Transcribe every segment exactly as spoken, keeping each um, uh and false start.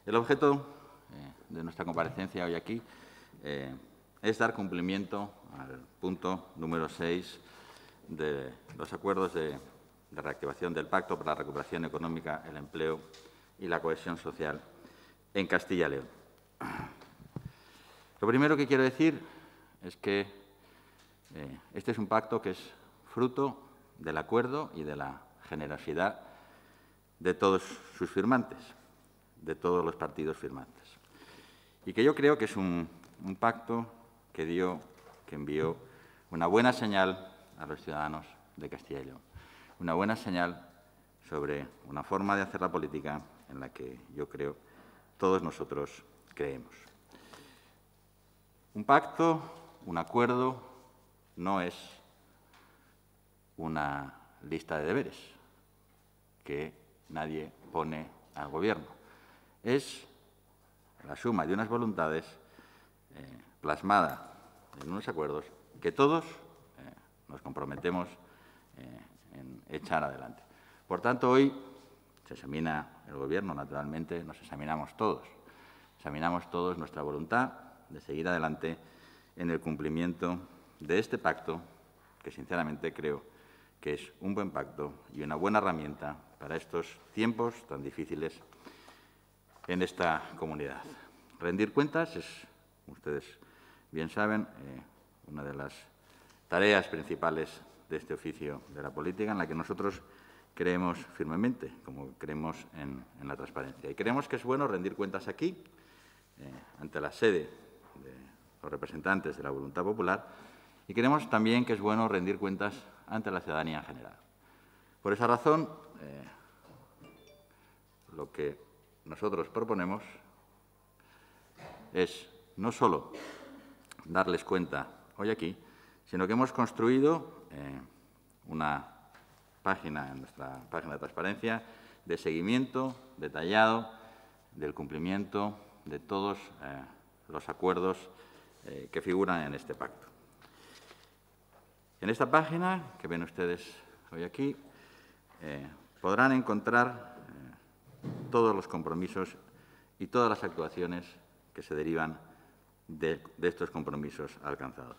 El objeto eh, de nuestra comparecencia hoy aquí eh, es dar cumplimiento al punto número seis de los acuerdos de, de reactivación del Pacto para la Recuperación Económica, el Empleo y la Cohesión Social en Castilla y León. Lo primero que quiero decir es que eh, este es un pacto que es fruto del acuerdo y de la generosidad de todos sus firmantes, de todos los partidos firmantes. Y que yo creo que es un, un pacto que dio, que envió una buena señal a los ciudadanos de Castilla y León. Una buena señal sobre una forma de hacer la política en la que yo creo todos nosotros creemos. Un pacto, un acuerdo, no es una lista de deberes que nadie pone al Gobierno. Es la suma de unas voluntades eh, plasmada en unos acuerdos que todos eh, nos comprometemos eh, en echar adelante. Por tanto, hoy se examina el Gobierno, naturalmente, nos examinamos todos. Examinamos todos nuestra voluntad de seguir adelante en el cumplimiento de este pacto, que sinceramente creo que es un buen pacto y una buena herramienta para estos tiempos tan difíciles en esta comunidad. Rendir cuentas es, como ustedes bien saben, eh, una de las tareas principales de este oficio de la política, en la que nosotros creemos firmemente, como creemos en, en la transparencia. Y creemos que es bueno rendir cuentas aquí, eh, ante la sede de los representantes de la voluntad popular, y creemos también que es bueno rendir cuentas ante la ciudadanía en general. Por esa razón, eh, lo que nosotros proponemos es no solo darles cuenta hoy aquí, sino que hemos construido eh, una página en nuestra página de transparencia de seguimiento detallado del cumplimiento de todos eh, los acuerdos eh, que figuran en este pacto. En esta página, que ven ustedes hoy aquí, eh, podrán encontrar eh, todos los compromisos y todas las actuaciones que se derivan de, de estos compromisos alcanzados.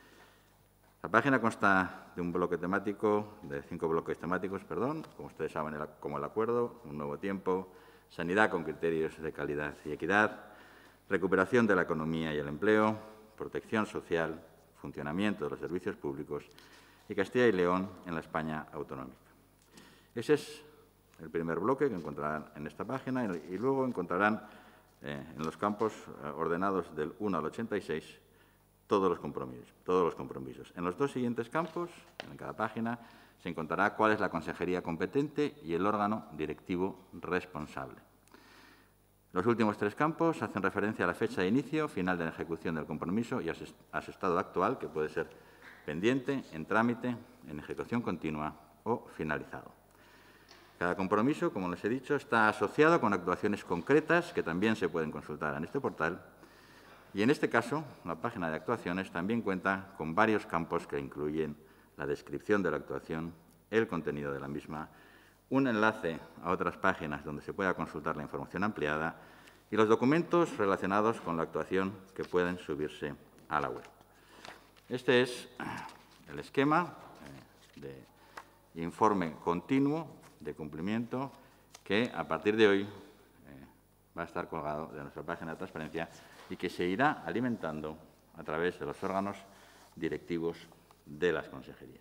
La página consta de un bloque temático, de cinco bloques temáticos, perdón, como ustedes saben, el, como el acuerdo, un nuevo tiempo, sanidad con criterios de calidad y equidad, recuperación de la economía y el empleo, protección social, funcionamiento de los servicios públicos y Castilla y León en la España autonómica. Ese es el primer bloque que encontrarán en esta página y, y luego encontrarán eh, en los campos eh, ordenados del uno al ochenta y seis todos los compromisos, todos los compromisos. En los dos siguientes campos, en cada página, se encontrará cuál es la consejería competente y el órgano directivo responsable. Los últimos tres campos hacen referencia a la fecha de inicio, final de la ejecución del compromiso y a su estado actual, que puede ser pendiente, en trámite, en ejecución continua o finalizado. Cada compromiso, como les he dicho, está asociado con actuaciones concretas que también se pueden consultar en este portal. Y en este caso, la página de actuaciones también cuenta con varios campos que incluyen la descripción de la actuación, el contenido de la misma, un enlace a otras páginas donde se pueda consultar la información ampliada y los documentos relacionados con la actuación que pueden subirse a la web. Este es el esquema de informe continuo de cumplimiento que, a partir de hoy, eh, va a estar colgado de nuestra página de transparencia y que se irá alimentando a través de los órganos directivos de las consejerías.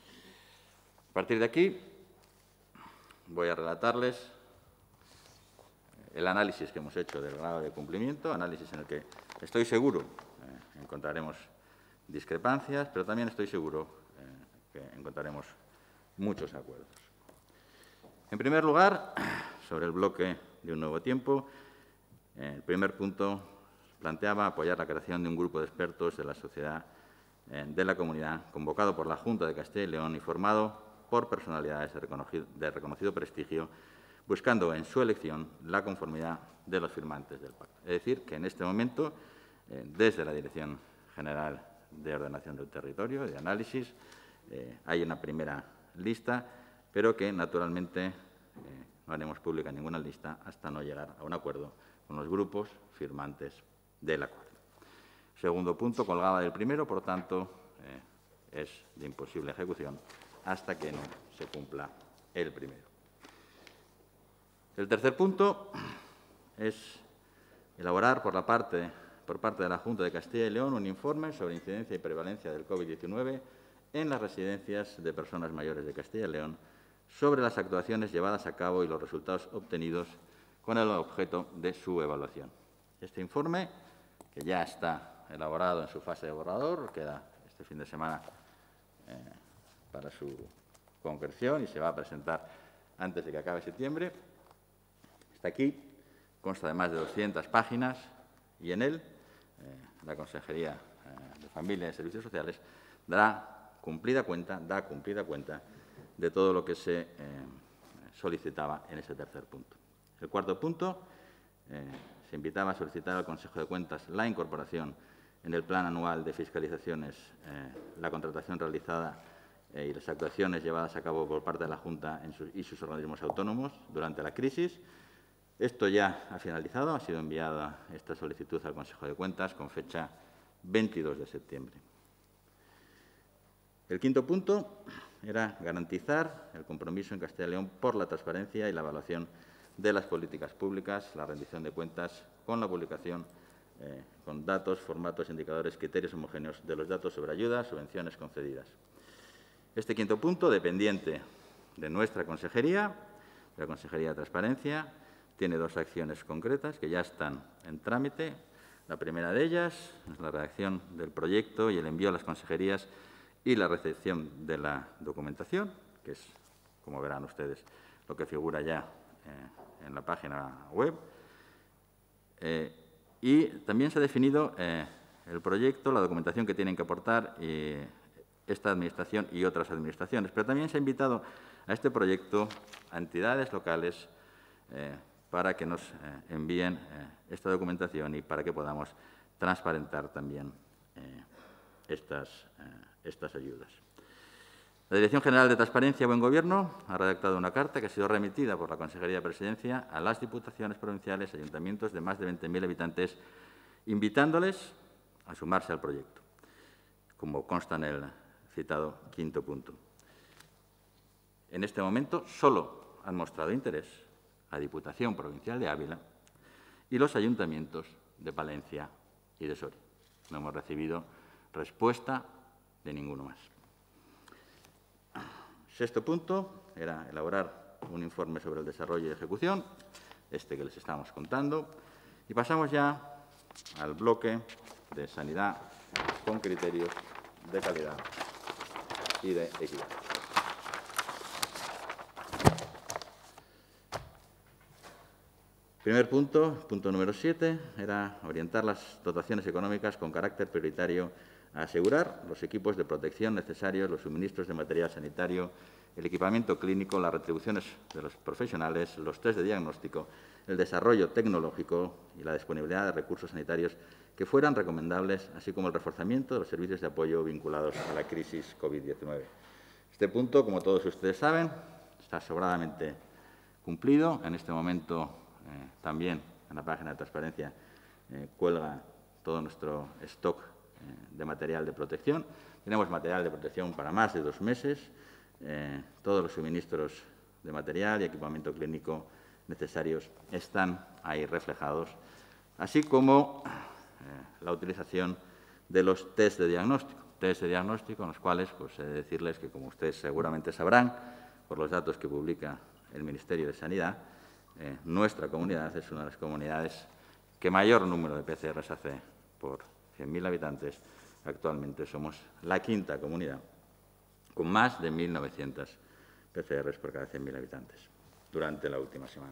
A partir de aquí, voy a relatarles el análisis que hemos hecho del grado de cumplimiento, análisis en el que estoy seguro eh, encontraremos discrepancias, pero también estoy seguro eh, que encontraremos muchos acuerdos. En primer lugar, sobre el bloque de un nuevo tiempo, eh, el primer punto planteaba apoyar la creación de un grupo de expertos de la sociedad eh, de la comunidad, convocado por la Junta de Castilla y León y formado por personalidades de reconocido, de reconocido prestigio, buscando en su elección la conformidad de los firmantes del pacto. Es decir, que en este momento, eh, desde la Dirección General de Ordenación del Territorio, de Análisis, eh, hay una primera lista, pero que, naturalmente, eh, no haremos pública ninguna lista hasta no llegar a un acuerdo con los grupos firmantes del acuerdo. Segundo punto, colgaba del primero, por tanto, eh, es de imposible ejecución hasta que no se cumpla el primero. El tercer punto es elaborar por, la parte, por parte de la Junta de Castilla y León un informe sobre incidencia y prevalencia del COVID diecinueve en las residencias de personas mayores de Castilla y León, sobre las actuaciones llevadas a cabo y los resultados obtenidos con el objeto de su evaluación. Este informe, que ya está elaborado en su fase de borrador, queda este fin de semana eh, para su concreción y se va a presentar antes de que acabe septiembre, está aquí, consta de más de doscientas páginas y en él eh, la Consejería eh, de Familia y Servicios Sociales dará cumplida cuenta, da cumplida cuenta de todo lo que se eh, solicitaba en ese tercer punto. El cuarto punto, eh, se invitaba a solicitar al Consejo de Cuentas la incorporación en el Plan Anual de Fiscalizaciones, eh, la contratación realizada eh, y las actuaciones llevadas a cabo por parte de la Junta en sus, y sus organismos autónomos durante la crisis. Esto ya ha finalizado, ha sido enviada esta solicitud al Consejo de Cuentas con fecha veintidós de septiembre. El quinto punto era garantizar el compromiso en Castilla y León por la transparencia y la evaluación de las políticas públicas, la rendición de cuentas con la publicación eh, con datos, formatos, indicadores, criterios homogéneos de los datos sobre ayudas, subvenciones concedidas. Este quinto punto, dependiente de nuestra Consejería, de la Consejería de Transparencia, tiene dos acciones concretas que ya están en trámite. La primera de ellas es la redacción del proyecto y el envío a las consejerías y la recepción de la documentación, que es, como verán ustedes, lo que figura ya eh, en la página web. Eh, y también se ha definido eh, el proyecto, la documentación que tienen que aportar eh, esta Administración y otras administraciones. Pero también se ha invitado a este proyecto a entidades locales eh, para que nos eh, envíen eh, esta documentación y para que podamos transparentar también eh, estas, eh, estas ayudas. La Dirección General de Transparencia y Buen Gobierno ha redactado una carta que ha sido remitida por la Consejería de Presidencia a las diputaciones provinciales y ayuntamientos de más de veinte mil habitantes, invitándoles a sumarse al proyecto, como consta en el citado quinto punto. En este momento solo han mostrado interés la Diputación Provincial de Ávila y los ayuntamientos de Palencia y de Soria. No hemos recibido respuesta de ninguno más. Sexto punto era elaborar un informe sobre el desarrollo y ejecución, este que les estamos contando, y pasamos ya al bloque de sanidad con criterios de calidad y de equidad. Primer punto, punto número siete, era orientar las dotaciones económicas con carácter prioritario a asegurar los equipos de protección necesarios, los suministros de material sanitario, el equipamiento clínico, las retribuciones de los profesionales, los test de diagnóstico, el desarrollo tecnológico y la disponibilidad de recursos sanitarios que fueran recomendables, así como el reforzamiento de los servicios de apoyo vinculados a la crisis COVID diecinueve. Este punto, como todos ustedes saben, está sobradamente cumplido. En este momento, eh, también en la página de transparencia, eh, cuelga todo nuestro stock de material de protección. Tenemos material de protección para más de dos meses. Eh, todos los suministros de material y equipamiento clínico necesarios están ahí reflejados, así como eh, la utilización de los test de diagnóstico. Test de diagnóstico en los cuales, pues, he de decirles que, como ustedes seguramente sabrán, por los datos que publica el Ministerio de Sanidad, eh, nuestra comunidad es una de las comunidades que mayor número de P C Rs hace por cien mil habitantes. Actualmente somos la quinta comunidad, con más de mil novecientos P C Rs por cada cien mil habitantes, durante la última semana.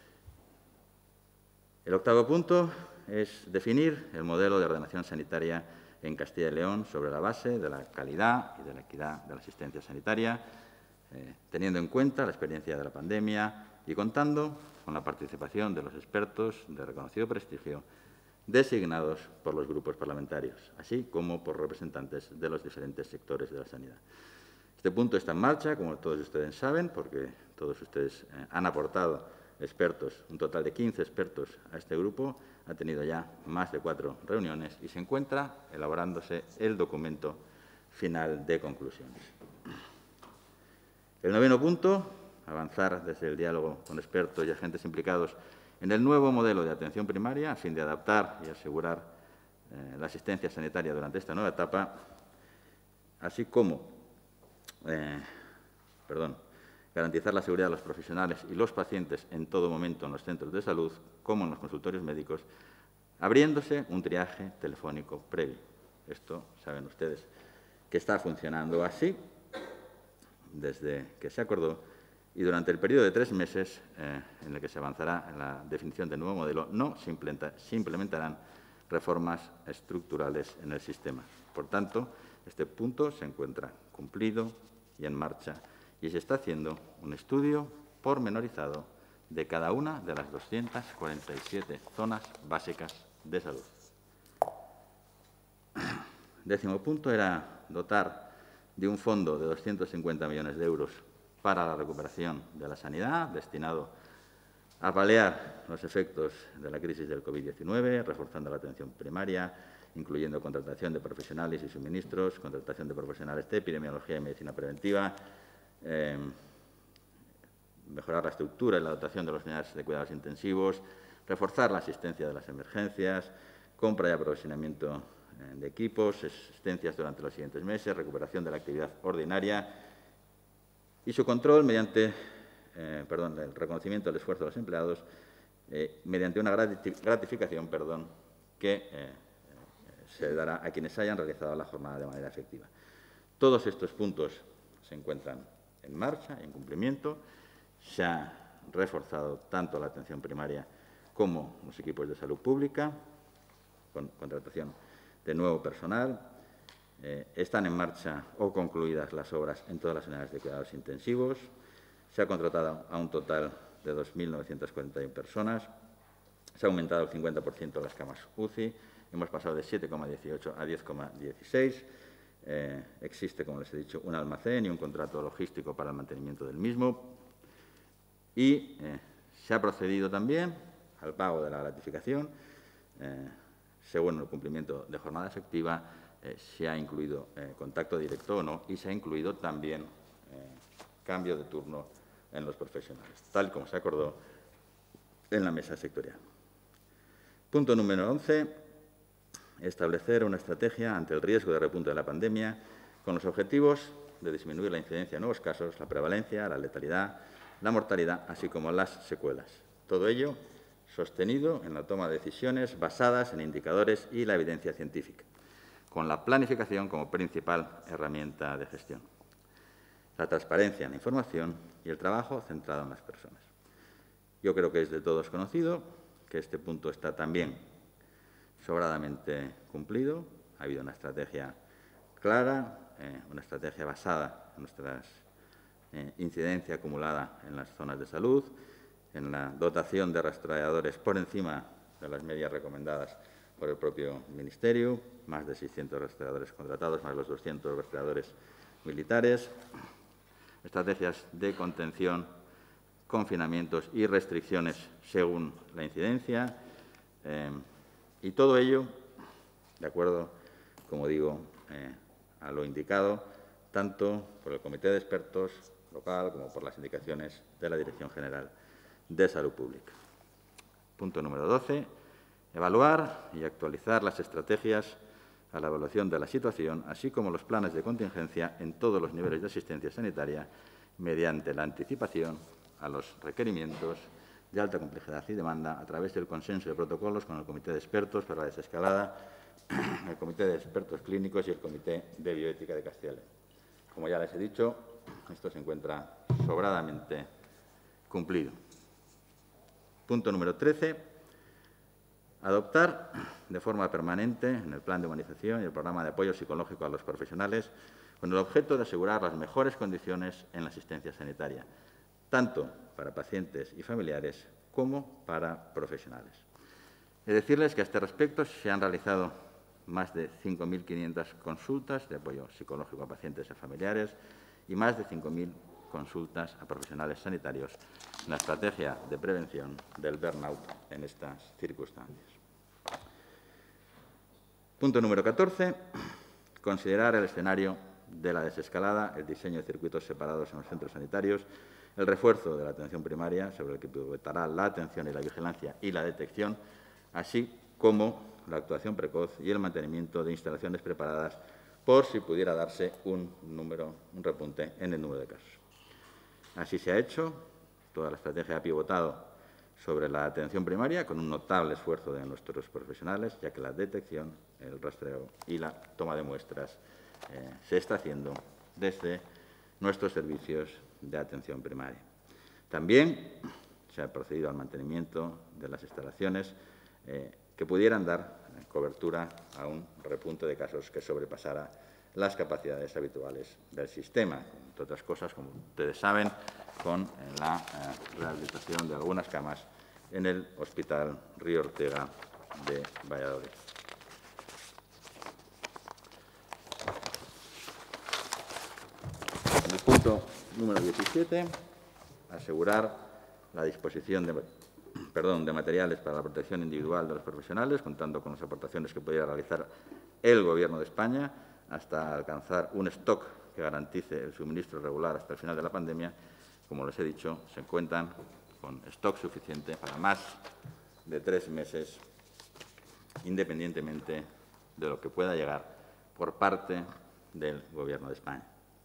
El octavo punto es definir el modelo de ordenación sanitaria en Castilla y León sobre la base de la calidad y de la equidad de la asistencia sanitaria, eh, teniendo en cuenta la experiencia de la pandemia y contando con la participación de los expertos de reconocido prestigio designados por los grupos parlamentarios, así como por representantes de los diferentes sectores de la sanidad. Este punto está en marcha, como todos ustedes saben, porque todos ustedes eh, han aportado expertos, un total de quince expertos a este grupo, ha tenido ya más de cuatro reuniones y se encuentra elaborándose el documento final de conclusiones. El noveno punto, avanzar desde el diálogo con expertos y agentes implicados en el nuevo modelo de atención primaria, a fin de adaptar y asegurar eh, la asistencia sanitaria durante esta nueva etapa, así como eh, perdón, garantizar la seguridad de los profesionales y los pacientes en todo momento en los centros de salud, como en los consultorios médicos, abriéndose un triaje telefónico previo. Esto, saben ustedes, que está funcionando así desde que se acordó y durante el periodo de tres meses eh, en el que se avanzará en la definición del nuevo modelo, no se, implementa, se implementarán reformas estructurales en el sistema. Por tanto, este punto se encuentra cumplido y en marcha y se está haciendo un estudio pormenorizado de cada una de las doscientas cuarenta y siete zonas básicas de salud. Décimo punto era dotar de un fondo de doscientos cincuenta millones de euros para la recuperación de la sanidad, destinado a paliar los efectos de la crisis del COVID diecinueve, reforzando la atención primaria, incluyendo contratación de profesionales y suministros, contratación de profesionales de epidemiología y medicina preventiva, eh, mejorar la estructura y la dotación de las unidades de cuidados intensivos, reforzar la asistencia de las emergencias, compra y aprovisionamiento de equipos, asistencias durante los siguientes meses, recuperación de la actividad ordinaria y su control mediante, eh, perdón, el reconocimiento del esfuerzo de los empleados eh, mediante una gratificación, perdón, que eh, se dará a quienes hayan realizado la jornada de manera efectiva. Todos estos puntos se encuentran en marcha, en cumplimiento. Se ha reforzado tanto la atención primaria como los equipos de salud pública, con contratación de nuevo personal. Eh, están en marcha o concluidas las obras en todas las unidades de cuidados intensivos. Se ha contratado a un total de dos mil novecientas cuarenta y una personas. Se ha aumentado el cincuenta por ciento de las camas U C I. Hemos pasado de siete coma dieciocho a diez coma dieciséis. Eh, existe, como les he dicho, un almacén y un contrato logístico para el mantenimiento del mismo. Y eh, se ha procedido también al pago de la gratificación. Eh, según el cumplimiento de jornada efectiva, eh, se ha incluido eh, contacto directo o no y se ha incluido también eh, cambio de turno en los profesionales, tal como se acordó en la mesa sectorial. Punto número once. Establecer una estrategia ante el riesgo de repunte de la pandemia con los objetivos de disminuir la incidencia de nuevos casos, la prevalencia, la letalidad, la mortalidad, así como las secuelas. Todo ello sostenido en la toma de decisiones basadas en indicadores y la evidencia científica, con la planificación como principal herramienta de gestión. La transparencia en la información y el trabajo centrado en las personas. Yo creo que es de todos conocido que este punto está también sobradamente cumplido. Ha habido una estrategia clara, eh, una estrategia basada en nuestra eh, incidencia acumulada en las zonas de salud, en la dotación de rastreadores por encima de las medias recomendadas por el propio Ministerio, más de seiscientos rastreadores contratados, más los doscientos rastreadores militares, estrategias de contención, confinamientos y restricciones según la incidencia, eh, y todo ello, de acuerdo, como digo, eh, a lo indicado, tanto por el Comité de Expertos local como por las indicaciones de la Dirección General de Salud Pública. Punto número doce. Evaluar y actualizar las estrategias a la evaluación de la situación, así como los planes de contingencia en todos los niveles de asistencia sanitaria, mediante la anticipación a los requerimientos de alta complejidad y demanda a través del consenso de protocolos con el Comité de Expertos para la desescalada, el Comité de Expertos Clínicos y el Comité de Bioética de Castilla y León. Como ya les he dicho, esto se encuentra sobradamente cumplido. Punto número trece. Adoptar de forma permanente en el plan de humanización y el programa de apoyo psicológico a los profesionales con el objeto de asegurar las mejores condiciones en la asistencia sanitaria, tanto para pacientes y familiares como para profesionales. He de decirles que a este respecto se han realizado más de cinco mil quinientas consultas de apoyo psicológico a pacientes y familiares y más de cinco mil consultas a profesionales sanitarios en la estrategia de prevención del burnout en estas circunstancias. Punto número catorce. Considerar el escenario de la desescalada, el diseño de circuitos separados en los centros sanitarios, el refuerzo de la atención primaria, sobre el que pivotará la atención y la vigilancia y la detección, así como la actuación precoz y el mantenimiento de instalaciones preparadas por si pudiera darse un número, un repunte en el número de casos. Así se ha hecho. Toda la estrategia ha pivotado sobre la atención primaria, con un notable esfuerzo de nuestros profesionales, ya que la detección, el rastreo y la toma de muestras eh, se está haciendo desde nuestros servicios de atención primaria. También se ha procedido al mantenimiento de las instalaciones eh, que pudieran dar cobertura a un repunte de casos que sobrepasara las capacidades habituales del sistema, entre otras cosas, como ustedes saben, con la eh, rehabilitación de algunas camas en el Hospital Río Ortega de Valladolid. En el punto número diecisiete, asegurar la disposición de, perdón, de materiales para la protección individual de los profesionales, contando con las aportaciones que pudiera realizar el Gobierno de España, hasta alcanzar un stock que garantice el suministro regular hasta el final de la pandemia. Como les he dicho, se cuentan con stock suficiente para más de tres meses, independientemente de lo que pueda llegar por parte del Gobierno de España.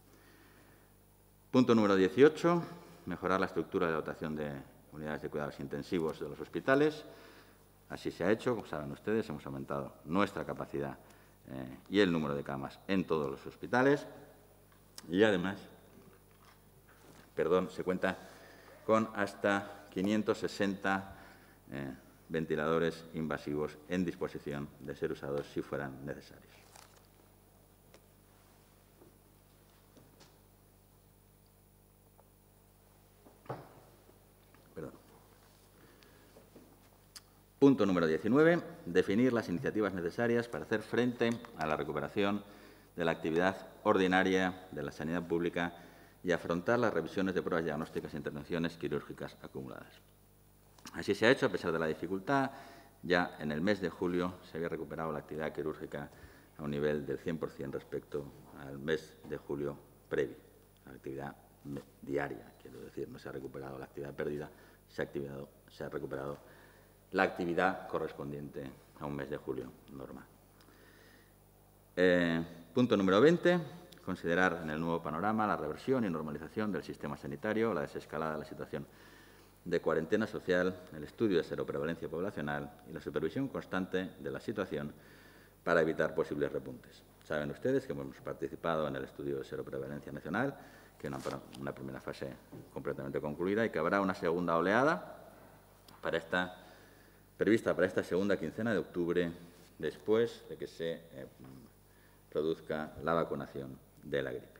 Punto número dieciocho, mejorar la estructura de dotación de unidades de cuidados intensivos de los hospitales. Así se ha hecho, como saben ustedes, hemos aumentado nuestra capacidad eh, y el número de camas en todos los hospitales y, además, perdón, se cuenta con hasta quinientos sesenta eh, ventiladores invasivos en disposición de ser usados si fueran necesarios. Perdón. Punto número diecinueve. Definir las iniciativas necesarias para hacer frente a la recuperación de la actividad ordinaria de la sanidad pública y afrontar las revisiones de pruebas diagnósticas e intervenciones quirúrgicas acumuladas. Así se ha hecho, a pesar de la dificultad. Ya en el mes de julio se había recuperado la actividad quirúrgica a un nivel del cien por cien respecto al mes de julio previo. La actividad diaria, quiero decir, no se ha recuperado la actividad perdida, se ha, activado, se ha recuperado la actividad correspondiente a un mes de julio normal. Eh, punto número veinte. Considerar en el nuevo panorama la reversión y normalización del sistema sanitario, la desescalada de la situación de cuarentena social, el estudio de seroprevalencia poblacional y la supervisión constante de la situación para evitar posibles repuntes. Saben ustedes que hemos participado en el estudio de seroprevalencia nacional, que es una, una primera fase completamente concluida y que habrá una segunda oleada para esta, prevista para esta segunda quincena de octubre, después de que se eh, produzca la vacunación de la gripe.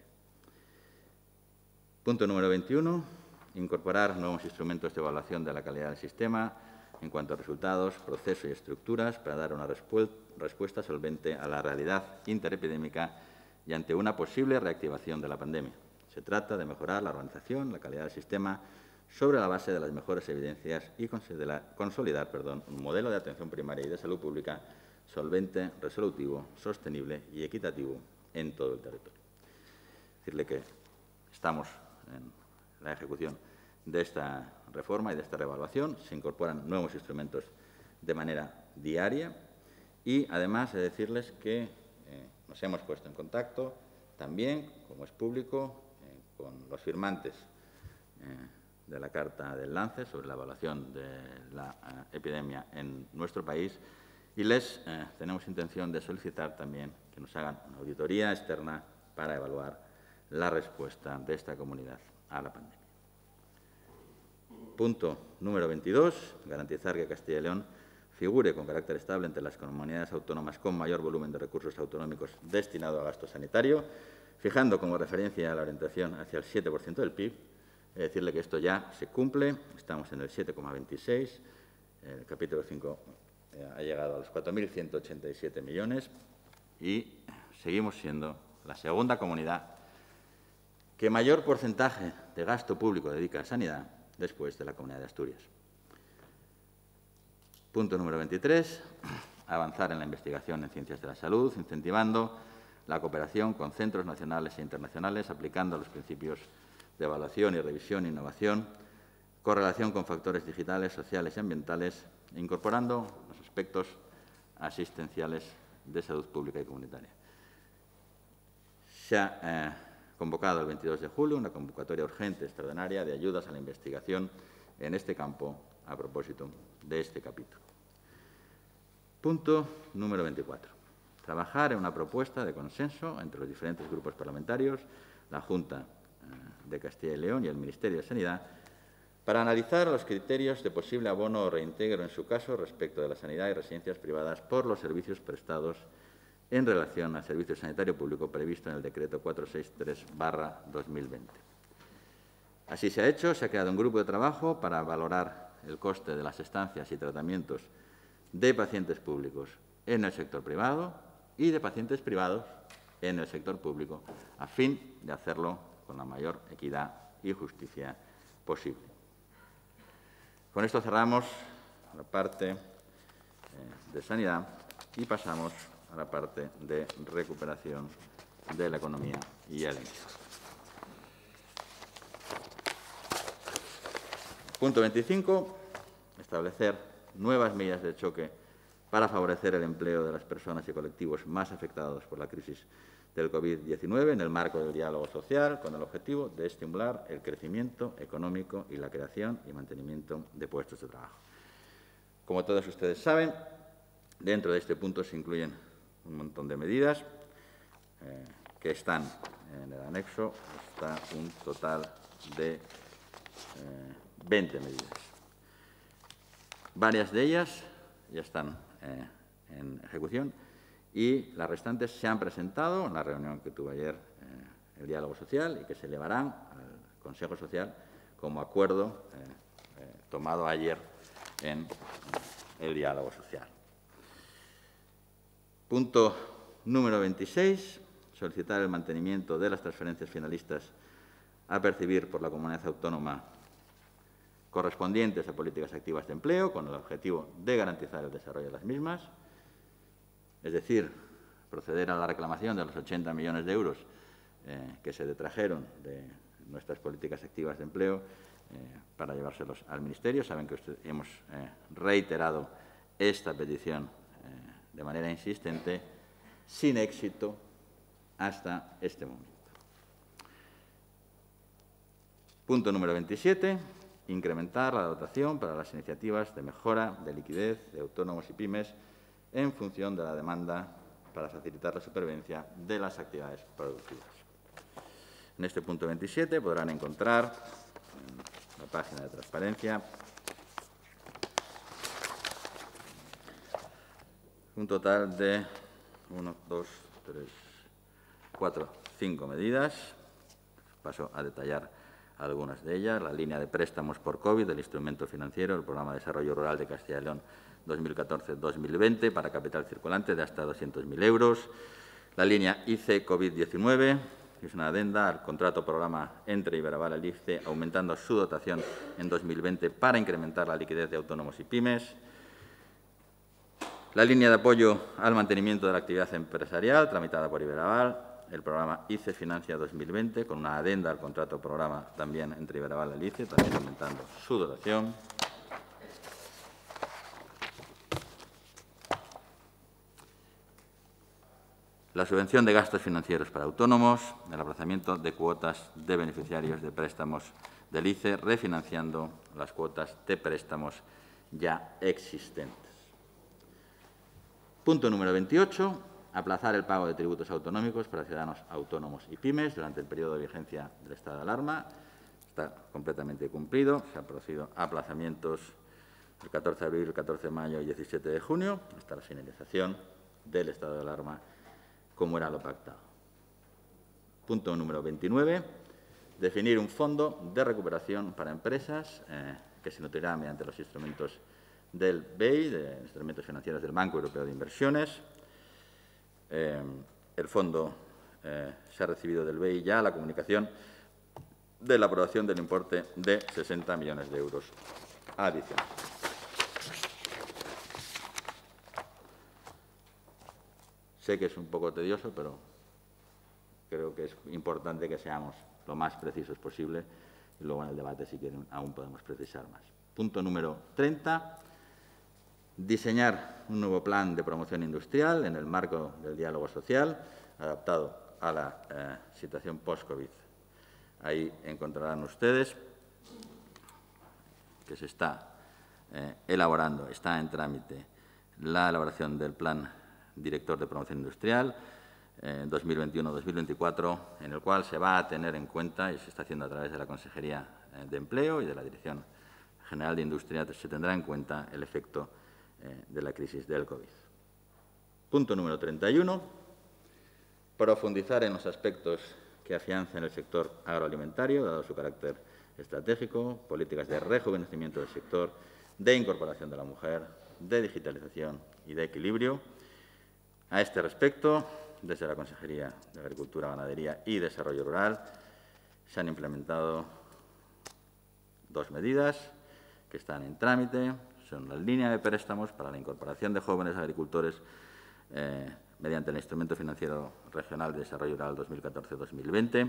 Punto número veintiuno. Incorporar nuevos instrumentos de evaluación de la calidad del sistema en cuanto a resultados, procesos y estructuras para dar una respuesta solvente a la realidad interepidémica y ante una posible reactivación de la pandemia. Se trata de mejorar la organización, la calidad del sistema sobre la base de las mejores evidencias y consolidar perdón, un modelo de atención primaria y de salud pública solvente, resolutivo, sostenible y equitativo en todo el territorio. Decirle que estamos en la ejecución de esta reforma y de esta reevaluación. Se incorporan nuevos instrumentos de manera diaria y, además, de decirles que eh, nos hemos puesto en contacto también, como es público, eh, con los firmantes eh, de la Carta del Lancet sobre la evaluación de la eh, epidemia en nuestro país y les eh, tenemos intención de solicitar también que nos hagan una auditoría externa para evaluar la respuesta de esta comunidad a la pandemia. Punto número veintidós. Garantizar que Castilla y León figure con carácter estable entre las comunidades autónomas con mayor volumen de recursos autonómicos destinado a gasto sanitario, fijando como referencia la orientación hacia el siete por ciento del P I B. Es decirle que esto ya se cumple. Estamos en el siete coma veintiséis. El capítulo cinco eh, ha llegado a los cuatro mil ciento ochenta y siete millones y seguimos siendo la segunda comunidad que mayor porcentaje de gasto público dedica a sanidad después de la Comunidad de Asturias. Punto número veintitrés. Avanzar en la investigación en ciencias de la salud, incentivando la cooperación con centros nacionales e internacionales, aplicando los principios de evaluación y revisión e innovación, correlación con factores digitales, sociales y ambientales, incorporando los aspectos asistenciales de salud pública y comunitaria. Se ha eh, convocado el veintidós de julio una convocatoria urgente extraordinaria de ayudas a la investigación en este campo a propósito de este capítulo. Punto número veinticuatro. Trabajar en una propuesta de consenso entre los diferentes grupos parlamentarios, la Junta eh, de Castilla y León y el Ministerio de Sanidad, para analizar los criterios de posible abono o reintegro, en su caso, respecto de la sanidad y residencias privadas por los servicios prestados en relación al servicio sanitario público previsto en el Decreto cuatrocientos sesenta y tres barra dos mil veinte. Así se ha hecho, se ha creado un grupo de trabajo para valorar el coste de las estancias y tratamientos de pacientes públicos en el sector privado y de pacientes privados en el sector público, a fin de hacerlo con la mayor equidad y justicia posible. Con esto cerramos la parte eh, de sanidad y pasamos a la parte de recuperación de la economía y el empleo. Punto veinticinco. Establecer nuevas medidas de choque para favorecer el empleo de las personas y colectivos más afectados por la crisis del COVID diecinueve en el marco del diálogo social, con el objetivo de estimular el crecimiento económico y la creación y mantenimiento de puestos de trabajo. Como todos ustedes saben, dentro de este punto se incluyen un montón de medidas eh, que están en el anexo, está un total de eh, veinte medidas. Varias de ellas ya están eh, en ejecución y las restantes se han presentado en la reunión que tuvo ayer eh, el diálogo social y que se elevarán al Consejo Social como acuerdo eh, eh, tomado ayer en el diálogo social. Punto número veintiséis. Solicitar el mantenimiento de las transferencias finalistas a percibir por la comunidad autónoma correspondientes a políticas activas de empleo, con el objetivo de garantizar el desarrollo de las mismas, es decir, proceder a la reclamación de los ochenta millones de euros eh, que se detrajeron de nuestras políticas activas de empleo eh, para llevárselos al Ministerio. Saben que usted, hemos eh, reiterado esta petición eh, de manera insistente, sin éxito hasta este momento. Punto número veintisiete. Incrementar la dotación para las iniciativas de mejora de liquidez de autónomos y pymes en función de la demanda para facilitar la supervivencia de las actividades productivas. En este punto veintisiete podrán encontrar en la página de transparencia un total de uno, dos, tres, cuatro, cinco medidas. Paso a detallar algunas de ellas: la línea de préstamos por COVID del instrumento financiero, el Programa de Desarrollo Rural de Castilla y León dos mil catorce dos mil veinte para capital circulante de hasta doscientos mil euros, la línea I C E COVID diecinueve, que es una adenda al contrato programa entre Iberaval y el I C E, aumentando su dotación en dos mil veinte para incrementar la liquidez de autónomos y pymes, la línea de apoyo al mantenimiento de la actividad empresarial tramitada por Iberaval, el programa I C E Financia dos mil veinte, con una adenda al contrato programa también entre Iberaval y el I C E, también aumentando su dotación. La subvención de gastos financieros para autónomos, el aplazamiento de cuotas de beneficiarios de préstamos del I C E, refinanciando las cuotas de préstamos ya existentes. Punto número veintiocho. Aplazar el pago de tributos autonómicos para ciudadanos autónomos y pymes durante el periodo de vigencia del estado de alarma. Está completamente cumplido. Se han producido aplazamientos el catorce de abril, el catorce de mayo y diecisiete de junio, hasta la finalización del estado de alarma, como era lo pactado. Punto número veintinueve. Definir un fondo de recuperación para empresas eh, que se nutrirá mediante los instrumentos del B E I, de instrumentos financieros del Banco Europeo de Inversiones. Eh, el fondo eh, se ha recibido del B E I ya la comunicación de la aprobación del importe de sesenta millones de euros adicionales. Sé que es un poco tedioso, pero creo que es importante que seamos lo más precisos posible y luego en el debate, si quieren, aún podemos precisar más. Punto número treinta. Diseñar un nuevo plan de promoción industrial en el marco del diálogo social, adaptado a la eh, situación post-COVID. Ahí encontrarán ustedes que se está eh, elaborando, está en trámite la elaboración del Plan Director de Promoción Industrial eh, dos mil veintiuno dos mil veinticuatro, en el cual se va a tener en cuenta, y se está haciendo a través de la Consejería eh, de Empleo y de la Dirección General de Industria, se tendrá en cuenta el efecto eh, de la crisis del COVID. Punto número treinta y uno. Profundizar en los aspectos que afiancen el sector agroalimentario, dado su carácter estratégico, políticas de rejuvenecimiento del sector, de incorporación de la mujer, de digitalización y de equilibrio. A este respecto, desde la Consejería de Agricultura, Ganadería y Desarrollo Rural se han implementado dos medidas que están en trámite. Son la línea de préstamos para la incorporación de jóvenes agricultores eh, mediante el Instrumento Financiero Regional de Desarrollo Rural dos mil catorce dos mil veinte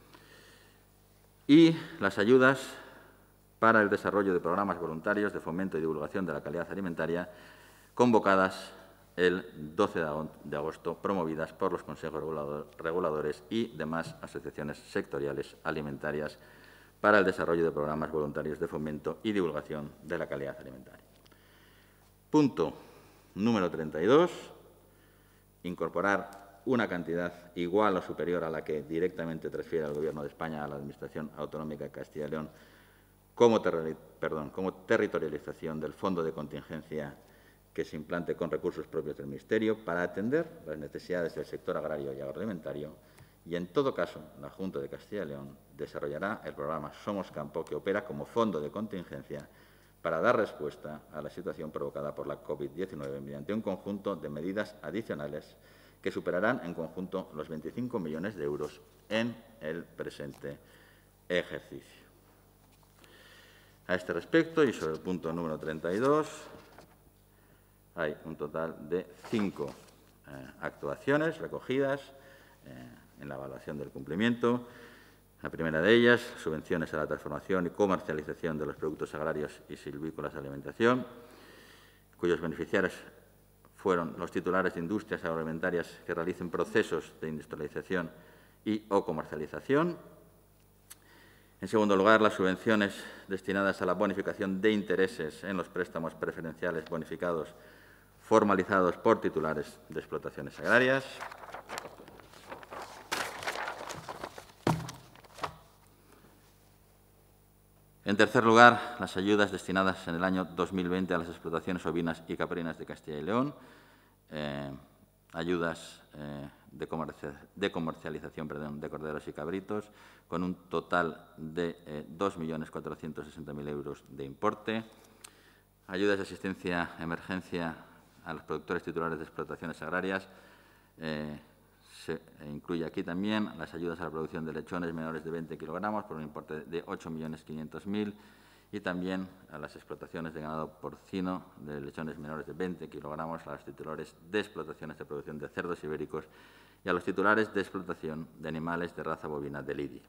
y las ayudas para el desarrollo de programas voluntarios de fomento y divulgación de la calidad alimentaria convocadas el doce de agosto, promovidas por los consejos reguladores y demás asociaciones sectoriales alimentarias para el desarrollo de programas voluntarios de fomento y divulgación de la calidad alimentaria. Punto número treinta y dos. Incorporar una cantidad igual o superior a la que directamente transfiere el Gobierno de España a la Administración Autonómica de Castilla y León como, terri perdón, como territorialización del Fondo de Contingencia que se implante con recursos propios del Ministerio para atender las necesidades del sector agrario y agroalimentario. Y, en todo caso, la Junta de Castilla y León desarrollará el programa Somos Campo, que opera como fondo de contingencia para dar respuesta a la situación provocada por la COVID diecinueve mediante un conjunto de medidas adicionales que superarán en conjunto los veinticinco millones de euros en el presente ejercicio. A este respecto, y sobre el punto número treinta y dos, hay un total de cinco eh, actuaciones recogidas eh, en la evaluación del cumplimiento. La primera de ellas, subvenciones a la transformación y comercialización de los productos agrarios y silvícolas de alimentación, cuyos beneficiarios fueron los titulares de industrias agroalimentarias que realicen procesos de industrialización y o comercialización. En segundo lugar, las subvenciones destinadas a la bonificación de intereses en los préstamos preferenciales bonificados formalizados por titulares de explotaciones agrarias. En tercer lugar, las ayudas destinadas en el año dos mil veinte a las explotaciones ovinas y caprinas de Castilla y León, eh, ayudas eh, de, comerci de comercialización perdón, de corderos y cabritos, con un total de eh, dos millones cuatrocientos sesenta mil euros de importe, ayudas de asistencia a emergencia a los productores titulares de explotaciones agrarias. Eh, se incluye aquí también las ayudas a la producción de lechones menores de veinte kilogramos por un importe de ocho millones quinientos mil y también a las explotaciones de ganado porcino de lechones menores de veinte kilogramos, a los titulares de explotaciones de producción de cerdos ibéricos y a los titulares de explotación de animales de raza bovina de lidia.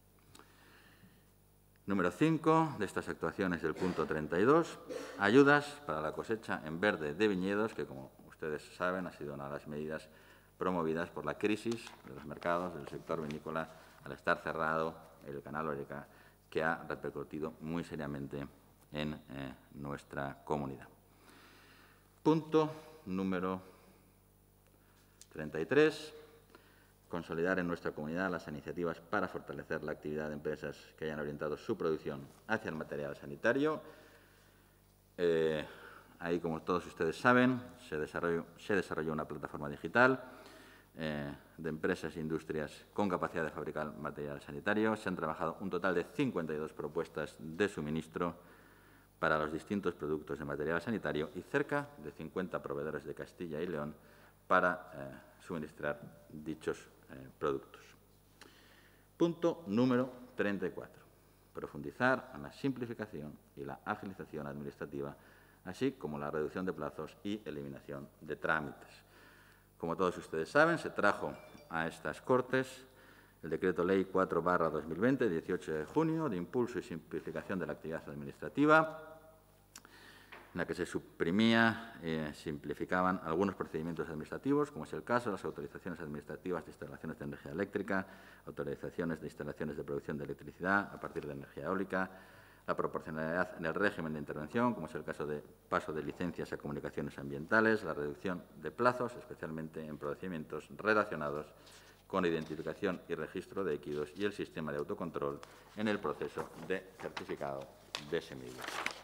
Número cinco de estas actuaciones del punto treinta y dos, ayudas para la cosecha en verde de viñedos, que, como ustedes saben, ha sido una de las medidas promovidas por la crisis de los mercados del sector vinícola al estar cerrado el canal Oreca, que ha repercutido muy seriamente en eh, nuestra comunidad. Punto número treinta y tres. Consolidar en nuestra comunidad las iniciativas para fortalecer la actividad de empresas que hayan orientado su producción hacia el material sanitario. Eh, ahí, como todos ustedes saben, se desarrolló, se desarrolló una plataforma digital eh, de empresas e industrias con capacidad de fabricar material sanitario. Se han trabajado un total de cincuenta y dos propuestas de suministro para los distintos productos de material sanitario y cerca de cincuenta proveedores de Castilla y León para eh, suministrar dichos eh, productos. Punto número treinta y cuatro. Profundizar en la simplificación y la agilización administrativa, así como la reducción de plazos y eliminación de trámites. Como todos ustedes saben, se trajo a estas Cortes el Decreto Ley cuatro barra dos mil veinte, dieciocho de junio, de impulso y simplificación de la actividad administrativa, en la que se suprimía y eh, simplificaban algunos procedimientos administrativos, como es el caso de las autorizaciones administrativas de instalaciones de energía eléctrica, autorizaciones de instalaciones de producción de electricidad a partir de energía eólica, la proporcionalidad en el régimen de intervención, como es el caso de paso de licencias a comunicaciones ambientales, la reducción de plazos, especialmente en procedimientos relacionados con identificación y registro de equipos y el sistema de autocontrol en el proceso de certificado de semillas.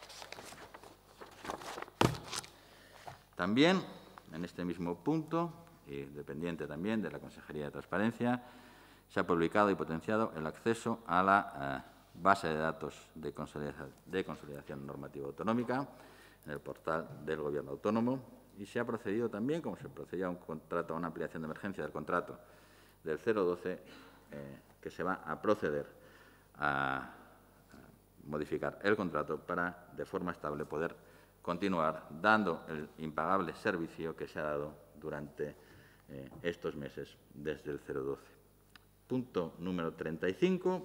También, en este mismo punto, y dependiente también de la Consejería de Transparencia, se ha publicado y potenciado el acceso a la eh, base de datos de consolidación, de consolidación normativa autonómica en el portal del Gobierno autónomo y se ha procedido también, como se procedía a un contrato, a una ampliación de emergencia del contrato del cero doce, eh, que se va a proceder a, a modificar el contrato para, de forma estable, poder continuar dando el impagable servicio que se ha dado durante eh, estos meses desde el cero doce. Punto número treinta y cinco.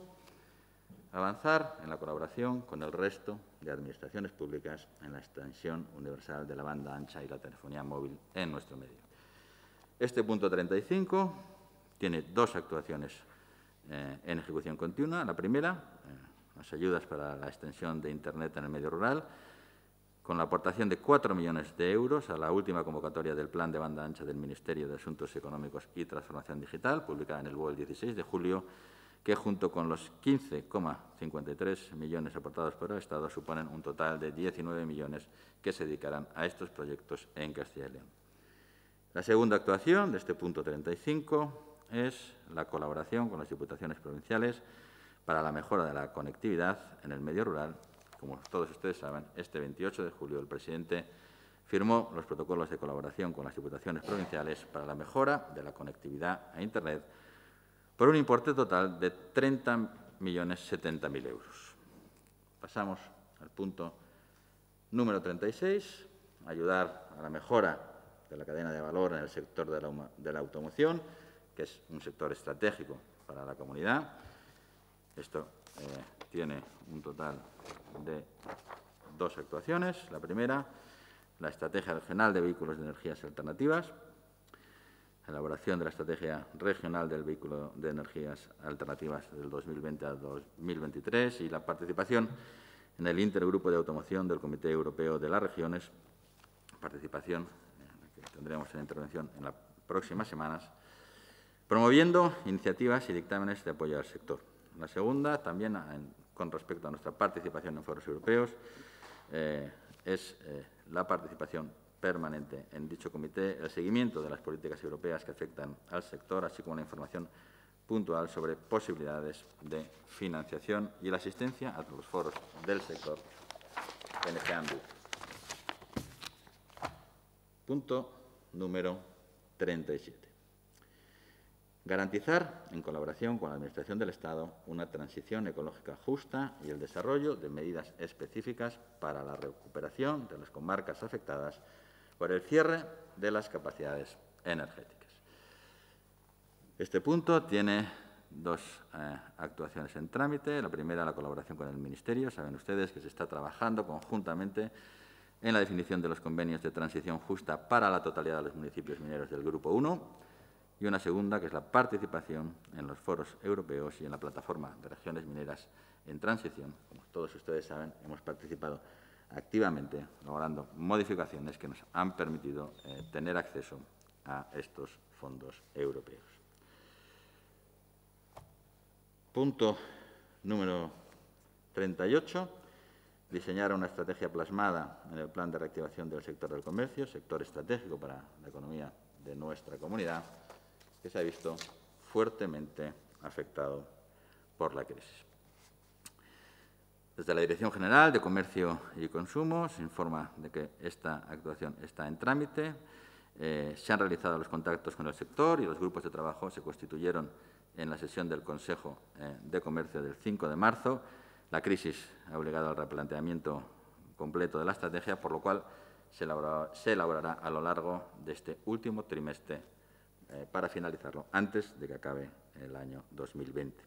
Avanzar en la colaboración con el resto de administraciones públicas en la extensión universal de la banda ancha y la telefonía móvil en nuestro medio. Este punto treinta y cinco tiene dos actuaciones eh, en ejecución continua. La primera, eh, las ayudas para la extensión de Internet en el medio rural, con la aportación de cuatro millones de euros a la última convocatoria del Plan de Banda Ancha del Ministerio de Asuntos Económicos y Transformación Digital, publicada en el B O E el dieciséis de julio, que junto con los quince coma cincuenta y tres millones aportados por el Estado suponen un total de diecinueve millones que se dedicarán a estos proyectos en Castilla y León. La segunda actuación de este punto treinta y cinco es la colaboración con las diputaciones provinciales para la mejora de la conectividad en el medio rural. Como todos ustedes saben, este veintiocho de julio el presidente firmó los protocolos de colaboración con las diputaciones provinciales para la mejora de la conectividad a Internet por un importe total de treinta millones setenta mil euros. Pasamos al punto número treinta y seis, ayudar a la mejora de la cadena de valor en el sector de la, de la automoción, que es un sector estratégico para la comunidad. Esto eh, tiene un total de dos actuaciones. La primera, la Estrategia Regional de Vehículos de Energías Alternativas, elaboración de la Estrategia Regional del Vehículo de Energías Alternativas del dos mil veinte al dos mil veintitrés y la participación en el Intergrupo de Automoción del Comité Europeo de las Regiones, participación en la que tendremos una intervención en las próximas semanas, promoviendo iniciativas y dictámenes de apoyo al sector. La segunda, también en, con respecto a nuestra participación en foros europeos, eh, es eh, la participación permanente en dicho comité, el seguimiento de las políticas europeas que afectan al sector, así como la información puntual sobre posibilidades de financiación y la asistencia a los foros del sector en este ámbito. Punto número treinta y siete. Garantizar, en colaboración con la Administración del Estado, una transición ecológica justa y el desarrollo de medidas específicas para la recuperación de las comarcas afectadas por el cierre de las capacidades energéticas. Este punto tiene dos eh, actuaciones en trámite. La primera, la colaboración con el Ministerio. Saben ustedes que se está trabajando conjuntamente en la definición de los convenios de transición justa para la totalidad de los municipios mineros del Grupo uno. Y una segunda, que es la participación en los foros europeos y en la plataforma de regiones mineras en transición. Como todos ustedes saben, hemos participado activamente logrando modificaciones que nos han permitido eh, tener acceso a estos fondos europeos. Punto número treinta y ocho. Diseñar una estrategia plasmada en el Plan de Reactivación del Sector del Comercio, sector estratégico para la economía de nuestra comunidad, que se ha visto fuertemente afectado por la crisis. Desde la Dirección General de Comercio y Consumo se informa de que esta actuación está en trámite. Eh, se han realizado los contactos con el sector y los grupos de trabajo se constituyeron en la sesión del Consejo eh, de Comercio del cinco de marzo. La crisis ha obligado al replanteamiento completo de la estrategia, por lo cual se elaborará, se elaborará a lo largo de este último trimestre eh, para finalizarlo antes de que acabe el año dos mil veinte.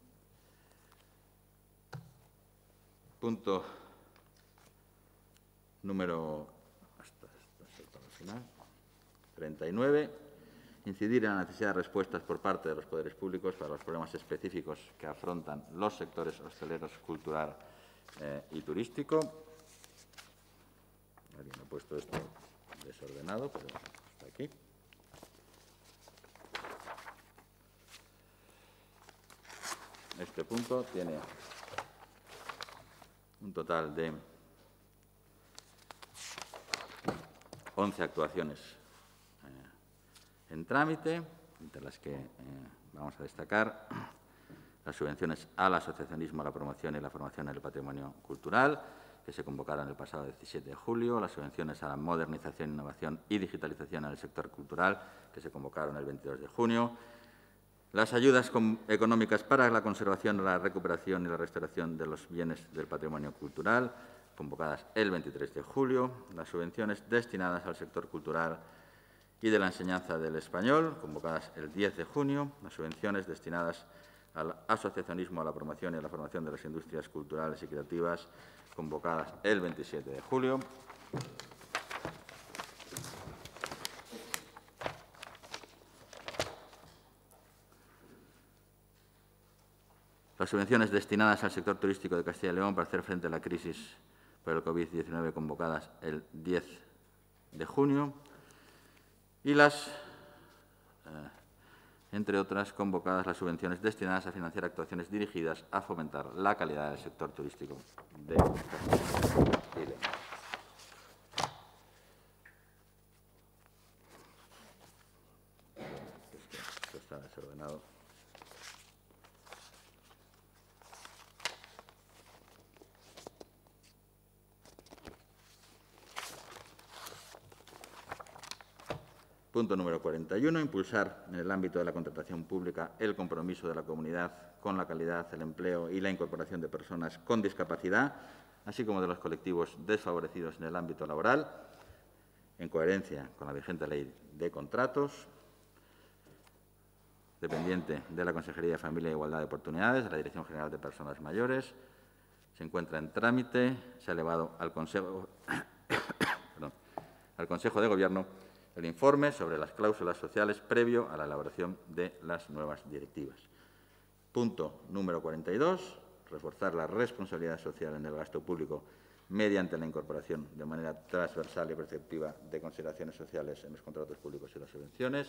Punto número hasta, hasta el final, treinta y nueve. Incidir en la necesidad de respuestas por parte de los poderes públicos para los problemas específicos que afrontan los sectores hosteleros, cultural eh, y turístico. Alguien ha puesto esto desordenado, pero está aquí. Este punto tiene un total de once actuaciones eh, en trámite, entre las que eh, vamos a destacar las subvenciones al asociacionismo, a la promoción y la formación en el patrimonio cultural, que se convocaron el pasado diecisiete de julio, las subvenciones a la modernización, innovación y digitalización en el sector cultural, que se convocaron el veintidós de junio, las ayudas económicas para la conservación, la recuperación y la restauración de los bienes del patrimonio cultural, convocadas el veintitrés de julio, las subvenciones destinadas al sector cultural y de la enseñanza del español, convocadas el diez de junio, las subvenciones destinadas al asociacionismo, a la promoción y a la formación de las industrias culturales y creativas, convocadas el veintisiete de julio. Las subvenciones destinadas al sector turístico de Castilla y León para hacer frente a la crisis por el COVID diecinueve, convocadas el diez de junio. Y las, eh, entre otras, convocadas las subvenciones destinadas a financiar actuaciones dirigidas a fomentar la calidad del sector turístico de Castilla y León. Esto está desordenado. Punto número cuarenta y uno. Impulsar en el ámbito de la contratación pública el compromiso de la comunidad con la calidad, el empleo y la incorporación de personas con discapacidad, así como de los colectivos desfavorecidos en el ámbito laboral, en coherencia con la vigente Ley de Contratos, dependiente de la Consejería de Familia e Igualdad de Oportunidades, de la Dirección General de Personas Mayores. Se encuentra en trámite, se ha elevado al Consejo, perdón, al Consejo de Gobierno el informe sobre las cláusulas sociales previo a la elaboración de las nuevas directivas. Punto número cuarenta y dos. Reforzar la responsabilidad social en el gasto público mediante la incorporación de manera transversal y perceptiva de consideraciones sociales en los contratos públicos y las subvenciones.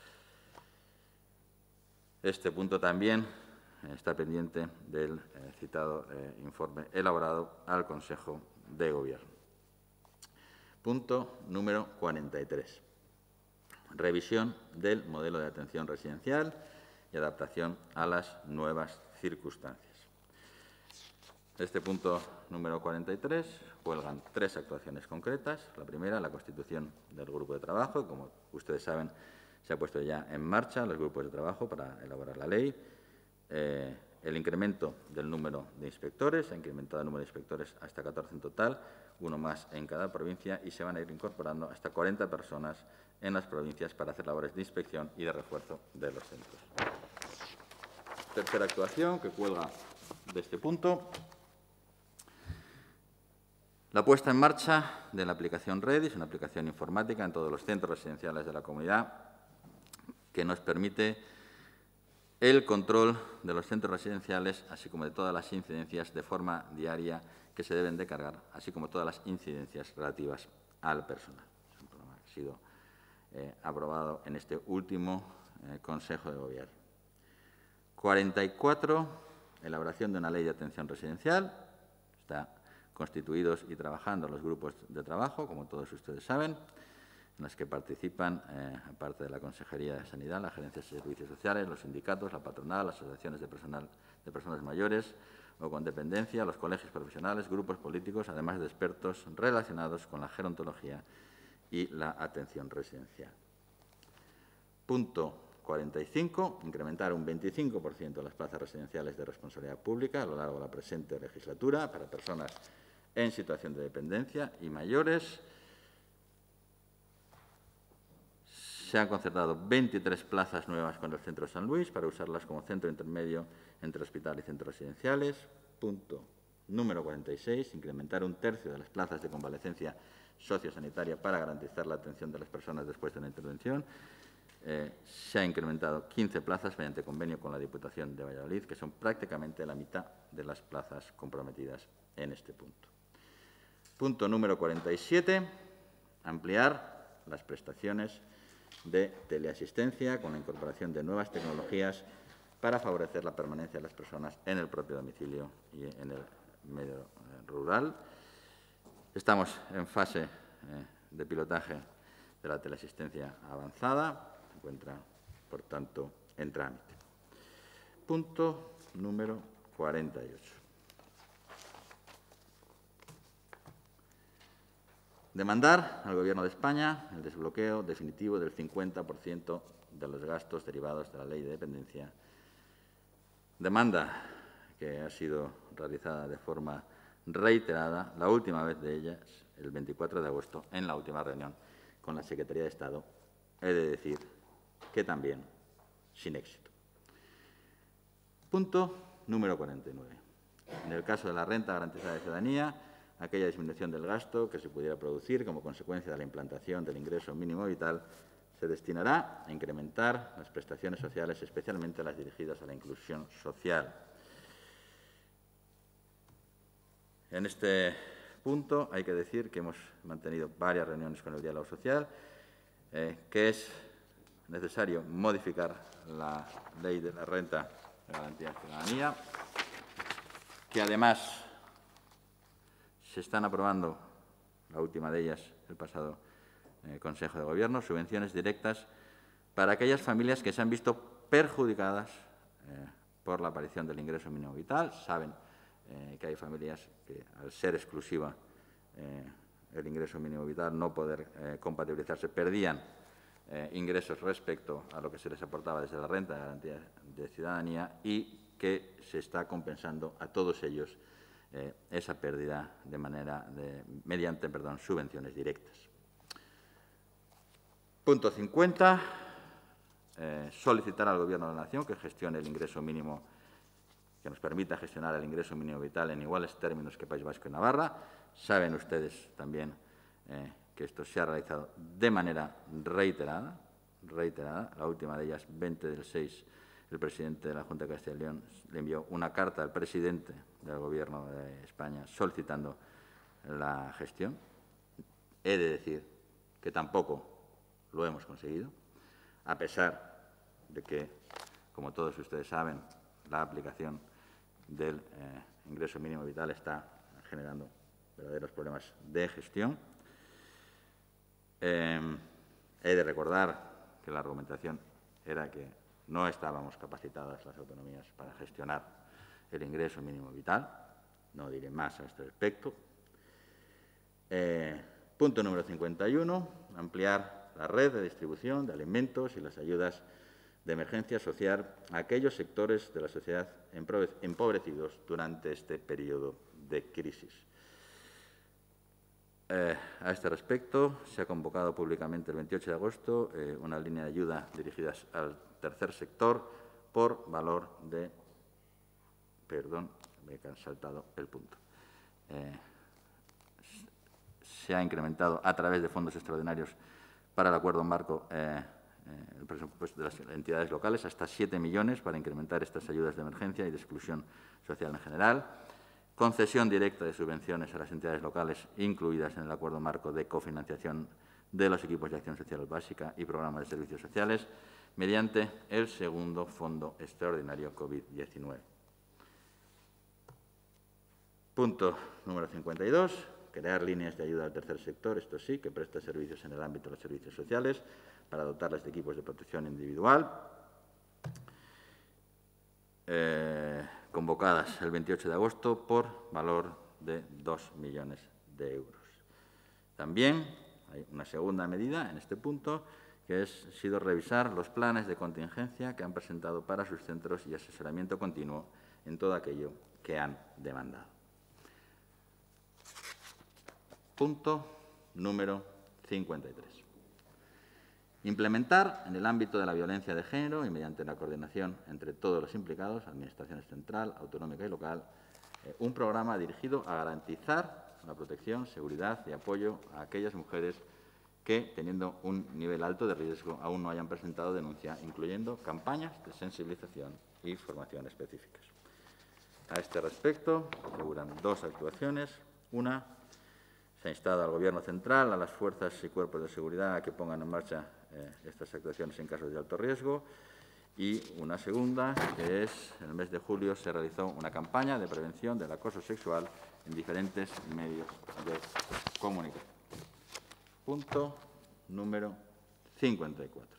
Este punto también está pendiente del eh, citado eh, informe elaborado al Consejo de Gobierno. Punto número cuarenta y tres. Revisión del modelo de atención residencial y adaptación a las nuevas circunstancias. Este punto número cuarenta y tres cuelgan tres actuaciones concretas. La primera, la constitución del grupo de trabajo. Como ustedes saben, se ha puesto ya en marcha los grupos de trabajo para elaborar la ley. Eh, el incremento del número de inspectores, se ha incrementado el número de inspectores hasta catorce en total, uno más en cada provincia, y se van a ir incorporando hasta cuarenta personas en las provincias para hacer labores de inspección y de refuerzo de los centros. Tercera actuación que cuelga de este punto. La puesta en marcha de la aplicación Redis, una aplicación informática en todos los centros residenciales de la comunidad que nos permite el control de los centros residenciales, así como de todas las incidencias de forma diaria que se deben de cargar, así como todas las incidencias relativas al personal. Es un programa que ha sido eh, aprobado en este último eh, Consejo de Gobierno. cuarenta y cuatro. Elaboración de una ley de atención residencial. Está constituidos y trabajando los grupos de trabajo, como todos ustedes saben, en los que participan, eh, aparte de la Consejería de Sanidad, la Gerencia de Servicios Sociales, los sindicatos, la patronal, las asociaciones de, personal, de personas mayores o con dependencia, los colegios profesionales, grupos políticos, además de expertos relacionados con la gerontología y la atención residencial. Punto cuarenta y cinco, incrementar un veinticinco por ciento las plazas residenciales de responsabilidad pública a lo largo de la presente legislatura para personas en situación de dependencia y mayores. Se han concertado veintitrés plazas nuevas con el Centro San Luis para usarlas como centro intermedio entre hospital y centros residenciales. Punto número cuarenta y seis, incrementar un tercio de las plazas de convalecencia sociosanitaria para garantizar la atención de las personas después de una intervención. Eh, se ha incrementado quince plazas mediante convenio con la Diputación de Valladolid, que son prácticamente la mitad de las plazas comprometidas en este punto. Punto número cuarenta y siete, ampliar las prestaciones de teleasistencia con la incorporación de nuevas tecnologías para favorecer la permanencia de las personas en el propio domicilio y en el medio eh, rural. Estamos en fase eh, de pilotaje de la teleasistencia avanzada, se encuentra, por tanto, en trámite. Punto número cuarenta y ocho. Demandar al Gobierno de España el desbloqueo definitivo del cincuenta por ciento de los gastos derivados de la Ley de Dependencia. Demanda que ha sido realizada de forma reiterada, la última vez de ellas, el veinticuatro de agosto, en la última reunión con la Secretaría de Estado. He de decir que también sin éxito. Punto número cuarenta y nueve. En el caso de la renta garantizada de ciudadanía, aquella disminución del gasto que se pudiera producir como consecuencia de la implantación del ingreso mínimo vital se destinará a incrementar las prestaciones sociales, especialmente las dirigidas a la inclusión social. En este punto hay que decir que hemos mantenido varias reuniones con el diálogo social, eh, que es necesario modificar la ley de la renta de garantía de ciudadanía, que además se están aprobando, la última de ellas, el pasado eh, Consejo de Gobierno, subvenciones directas para aquellas familias que se han visto perjudicadas eh, por la aparición del ingreso mínimo vital. Saben eh, que hay familias que, al ser exclusiva eh, el ingreso mínimo vital, no poder eh, compatibilizarse, perdían eh, ingresos respecto a lo que se les aportaba desde la renta de garantía de ciudadanía y que se está compensando a todos ellos Eh, esa pérdida de manera de, mediante perdón, subvenciones directas. Punto cincuenta. Eh, solicitar al Gobierno de la Nación que gestione el ingreso mínimo, que nos permita gestionar el ingreso mínimo vital en iguales términos que País Vasco y Navarra. Saben ustedes también eh, que esto se ha realizado de manera reiterada, reiterada. La última de ellas, veinte del seis, el presidente de la Junta de Castilla y León le envió una carta al presidente del Gobierno de España solicitando la gestión. He de decir que tampoco lo hemos conseguido, a pesar de que, como todos ustedes saben, la aplicación del eh, ingreso mínimo vital está generando verdaderos problemas de gestión. Eh, he de recordar que la argumentación era que no estábamos capacitadas las autonomías para gestionar el ingreso mínimo vital. No diré más a este respecto. Eh, punto número cincuenta y uno. Ampliar la red de distribución de alimentos y las ayudas de emergencia social a aquellos sectores de la sociedad empobrecidos durante este periodo de crisis. Eh, a este respecto, se ha convocado públicamente el veintiocho de agosto eh, una línea de ayuda dirigidas al tercer sector por valor de... Perdón, me he saltado el punto. Eh, se ha incrementado a través de fondos extraordinarios para el acuerdo marco eh, eh, el presupuesto de las entidades locales hasta siete millones para incrementar estas ayudas de emergencia y de exclusión social en general. Concesión directa de subvenciones a las entidades locales incluidas en el acuerdo marco de cofinanciación de los equipos de acción social básica y programas de servicios sociales mediante el segundo Fondo Extraordinario COVID diecinueve. Punto número cincuenta y dos. Crear líneas de ayuda al tercer sector, esto sí, que presta servicios en el ámbito de los servicios sociales para dotarles de equipos de protección individual. Eh, convocadas el veintiocho de agosto por valor de dos millones de euros. También hay una segunda medida en este punto, que ha sido revisar los planes de contingencia que han presentado para sus centros y asesoramiento continuo en todo aquello que han demandado. Punto número cincuenta y tres. Implementar en el ámbito de la violencia de género y mediante la coordinación entre todos los implicados, administraciones central, autonómica y local, eh, un programa dirigido a garantizar la protección, seguridad y apoyo a aquellas mujeres que, teniendo un nivel alto de riesgo, aún no hayan presentado denuncia, incluyendo campañas de sensibilización y formación específicas. A este respecto, figuran dos actuaciones. Una, se ha instado al Gobierno central, a las fuerzas y cuerpos de seguridad a que pongan en marcha eh, estas actuaciones en casos de alto riesgo. Y una segunda, que es, en el mes de julio se realizó una campaña de prevención del acoso sexual en diferentes medios de comunicación. Punto número cincuenta y cuatro.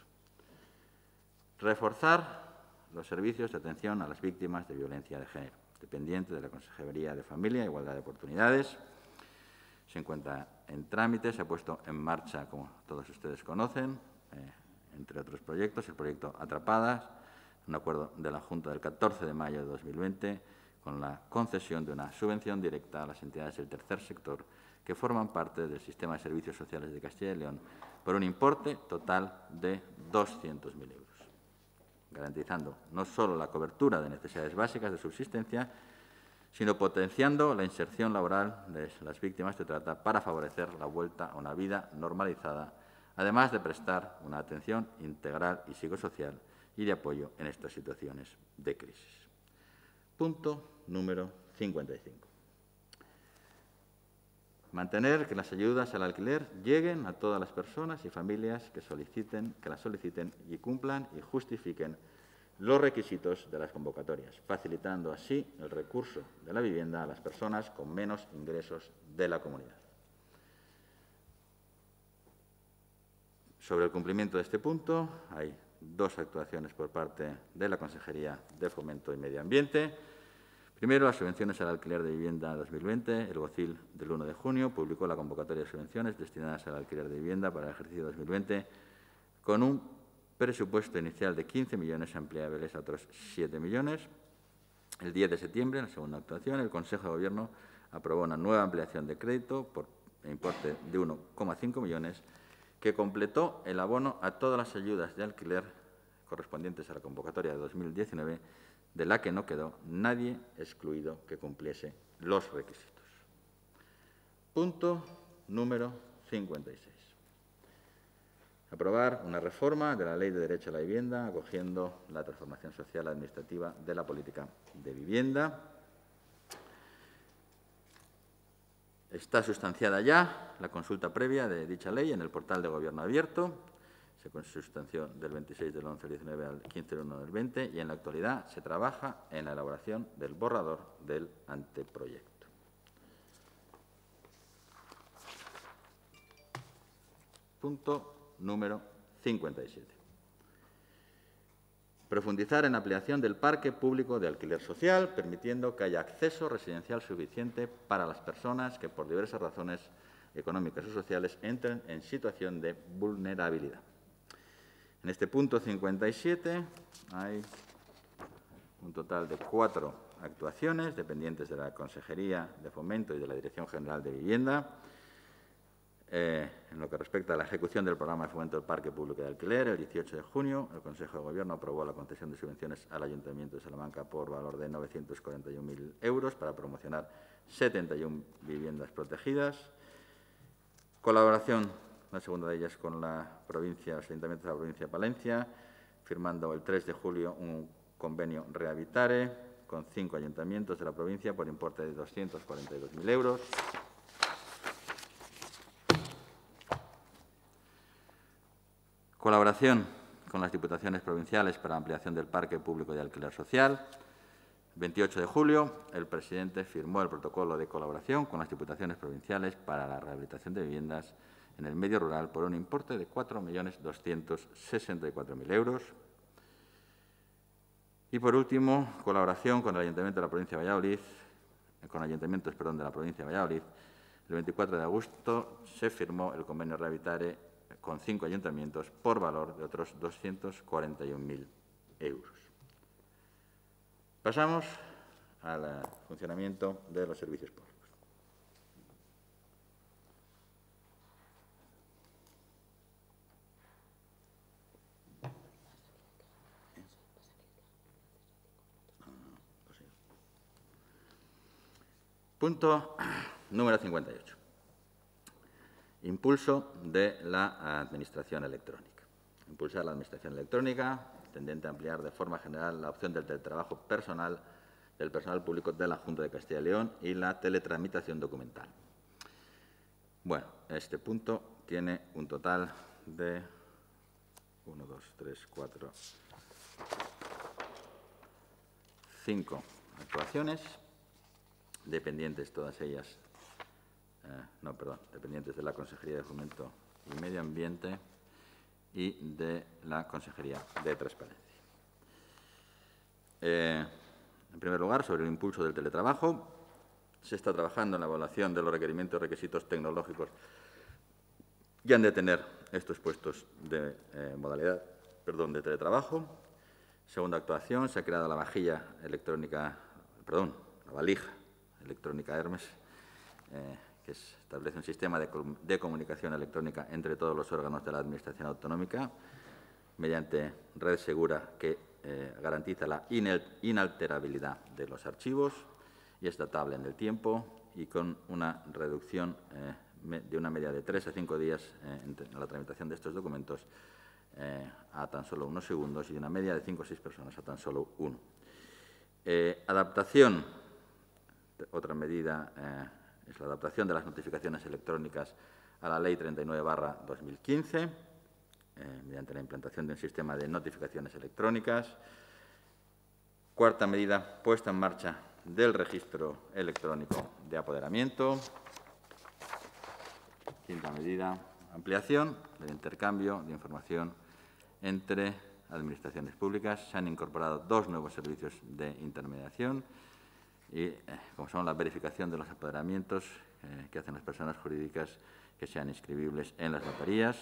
Reforzar los servicios de atención a las víctimas de violencia de género, dependiente de la Consejería de Familia e Igualdad de Oportunidades. Se encuentra en trámite, se ha puesto en marcha, como todos ustedes conocen, eh, entre otros proyectos, el proyecto Atrapadas, un acuerdo de la Junta del catorce de mayo de dos mil veinte, con la concesión de una subvención directa a las entidades del tercer sector que forman parte del Sistema de Servicios Sociales de Castilla y León por un importe total de doscientos mil euros, garantizando no solo la cobertura de necesidades básicas de subsistencia, sino potenciando la inserción laboral de las víctimas de trata para favorecer la vuelta a una vida normalizada, además de prestar una atención integral y psicosocial y de apoyo en estas situaciones de crisis. Punto número cincuenta y cinco. Mantener que las ayudas al alquiler lleguen a todas las personas y familias que soliciten, que las soliciten y cumplan y justifiquen los requisitos de las convocatorias, facilitando así el recurso de la vivienda a las personas con menos ingresos de la comunidad. Sobre el cumplimiento de este punto, hay dos actuaciones por parte de la Consejería de Fomento y Medio Ambiente. Primero, las subvenciones al alquiler de vivienda dos mil veinte. El Gocil del uno de junio publicó la convocatoria de subvenciones destinadas al alquiler de vivienda para el ejercicio dos mil veinte con un presupuesto inicial de quince millones ampliables a otros siete millones. El diez de septiembre, en la segunda actuación, el Consejo de Gobierno aprobó una nueva ampliación de crédito por importe de uno coma cinco millones que completó el abono a todas las ayudas de alquiler correspondientes a la convocatoria de dos mil diecinueve, de la que no quedó nadie excluido que cumpliese los requisitos. Punto número cincuenta y seis. Aprobar una reforma de la Ley de Derecho a la Vivienda, acogiendo la transformación social administrativa de la política de vivienda. Está sustanciada ya la consulta previa de dicha ley en el portal de Gobierno Abierto. Se sustanció del veintiséis del once del diecinueve al quince del uno del veinte y en la actualidad se trabaja en la elaboración del borrador del anteproyecto. Punto número cincuenta y siete. Profundizar en la ampliación del parque público de alquiler social, permitiendo que haya acceso residencial suficiente para las personas que, por diversas razones económicas o sociales, entren en situación de vulnerabilidad. En este punto cincuenta y siete hay un total de cuatro actuaciones dependientes de la Consejería de Fomento y de la Dirección General de Vivienda. Eh, en lo que respecta a la ejecución del programa de fomento del parque público de alquiler, el dieciocho de junio el Consejo de Gobierno aprobó la concesión de subvenciones al Ayuntamiento de Salamanca por valor de novecientos cuarenta y un mil euros para promocionar setenta y una viviendas protegidas. Colaboración, la segunda de ellas, con la provincia, los ayuntamientos de la provincia de Palencia, firmando el tres de julio un convenio Rehabitare con cinco ayuntamientos de la provincia por importe de doscientos cuarenta y dos mil euros. Colaboración con las diputaciones provinciales para la ampliación del parque público de alquiler social. El veintiocho de julio, el presidente firmó el protocolo de colaboración con las diputaciones provinciales para la rehabilitación de viviendas en el medio rural por un importe de cuatro millones doscientos sesenta y cuatro mil euros. Y, por último, colaboración con el Ayuntamiento de la provincia de Valladolid, con ayuntamientos perdón, de la provincia de Valladolid. El veinticuatro de agosto se firmó el convenio Rehabitare con cinco ayuntamientos por valor de otros doscientos cuarenta y un mil euros. Pasamos al funcionamiento de los servicios públicos. Punto número cincuenta y ocho. Impulso de la Administración electrónica. Impulsar la Administración electrónica, tendente a ampliar de forma general la opción del teletrabajo personal del personal público de la Junta de Castilla y León y la teletramitación documental. Bueno, este punto tiene un total de uno, dos, tres, cuatro, cinco actuaciones, dependientes todas ellas, eh, no, perdón, dependientes de la Consejería de Fomento y Medio Ambiente y de la Consejería de Transparencia. Eh, en primer lugar, sobre el impulso del teletrabajo, se está trabajando en la evaluación de los requerimientos y requisitos tecnológicos que han de tener estos puestos de eh, modalidad perdón, de teletrabajo. Segunda actuación, se ha creado la vajilla electrónica, perdón, la valija electrónica Hermes, eh, que establece un sistema de, de comunicación electrónica entre todos los órganos de la Administración autonómica mediante red segura que eh, garantiza la inalterabilidad de los archivos y es datable en el tiempo y con una reducción eh, de una media de tres a cinco días eh, en la tramitación de estos documentos eh, a tan solo unos segundos y de una media de cinco o seis personas a tan solo uno. Eh, adaptación, otra medida eh, es la adaptación de las notificaciones electrónicas a la Ley treinta y nueve barra dos mil quince, eh, mediante la implantación de un sistema de notificaciones electrónicas. Cuarta medida, puesta en marcha del registro electrónico de apoderamiento. Quinta medida, ampliación del intercambio de información entre administraciones públicas. Se han incorporado dos nuevos servicios de intermediación y, eh, como son la verificación de los apoderamientos eh, que hacen las personas jurídicas que sean inscribibles en las notarías.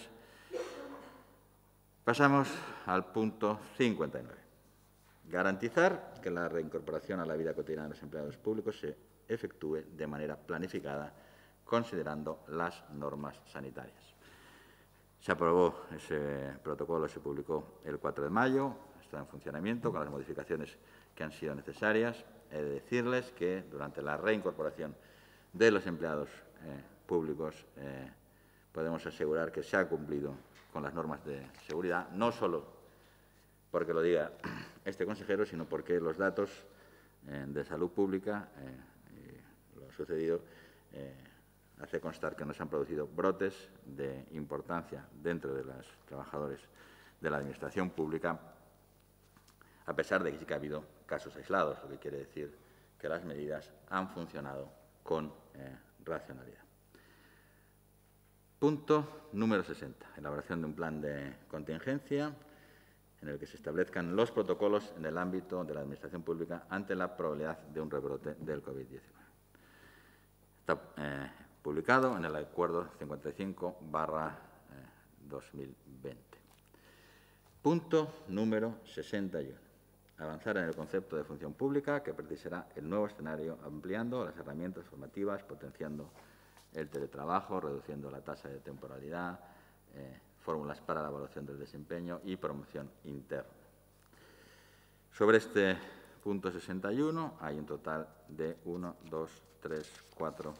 Pasamos al punto cincuenta y nueve. Garantizar que la reincorporación a la vida cotidiana de los empleados públicos se efectúe de manera planificada, considerando las normas sanitarias. Se aprobó ese protocolo, se publicó el cuatro de mayo, está en funcionamiento con las modificaciones que han sido necesarias. He de decirles que durante la reincorporación de los empleados eh, públicos eh, podemos asegurar que se ha cumplido con las normas de seguridad, no solo porque lo diga este consejero, sino porque los datos eh, de salud pública, eh, y lo sucedido, eh, hace constar que no se han producido brotes de importancia dentro de los trabajadores de la Administración pública, a pesar de que sí que ha habido casos aislados, lo que quiere decir que las medidas han funcionado con eh, racionalidad. Punto número sesenta. Elaboración de un plan de contingencia en el que se establezcan los protocolos en el ámbito de la Administración pública ante la probabilidad de un rebrote del COVID diecinueve. Está eh, publicado en el Acuerdo cincuenta y cinco barra dos mil veinte. Punto número sesenta y uno. Avanzar en el concepto de función pública que precisará el nuevo escenario ampliando las herramientas formativas, potenciando el teletrabajo, reduciendo la tasa de temporalidad, eh, fórmulas para la evaluación del desempeño y promoción interna. Sobre este punto sesenta y uno hay un total de uno, dos, tres, cuatro,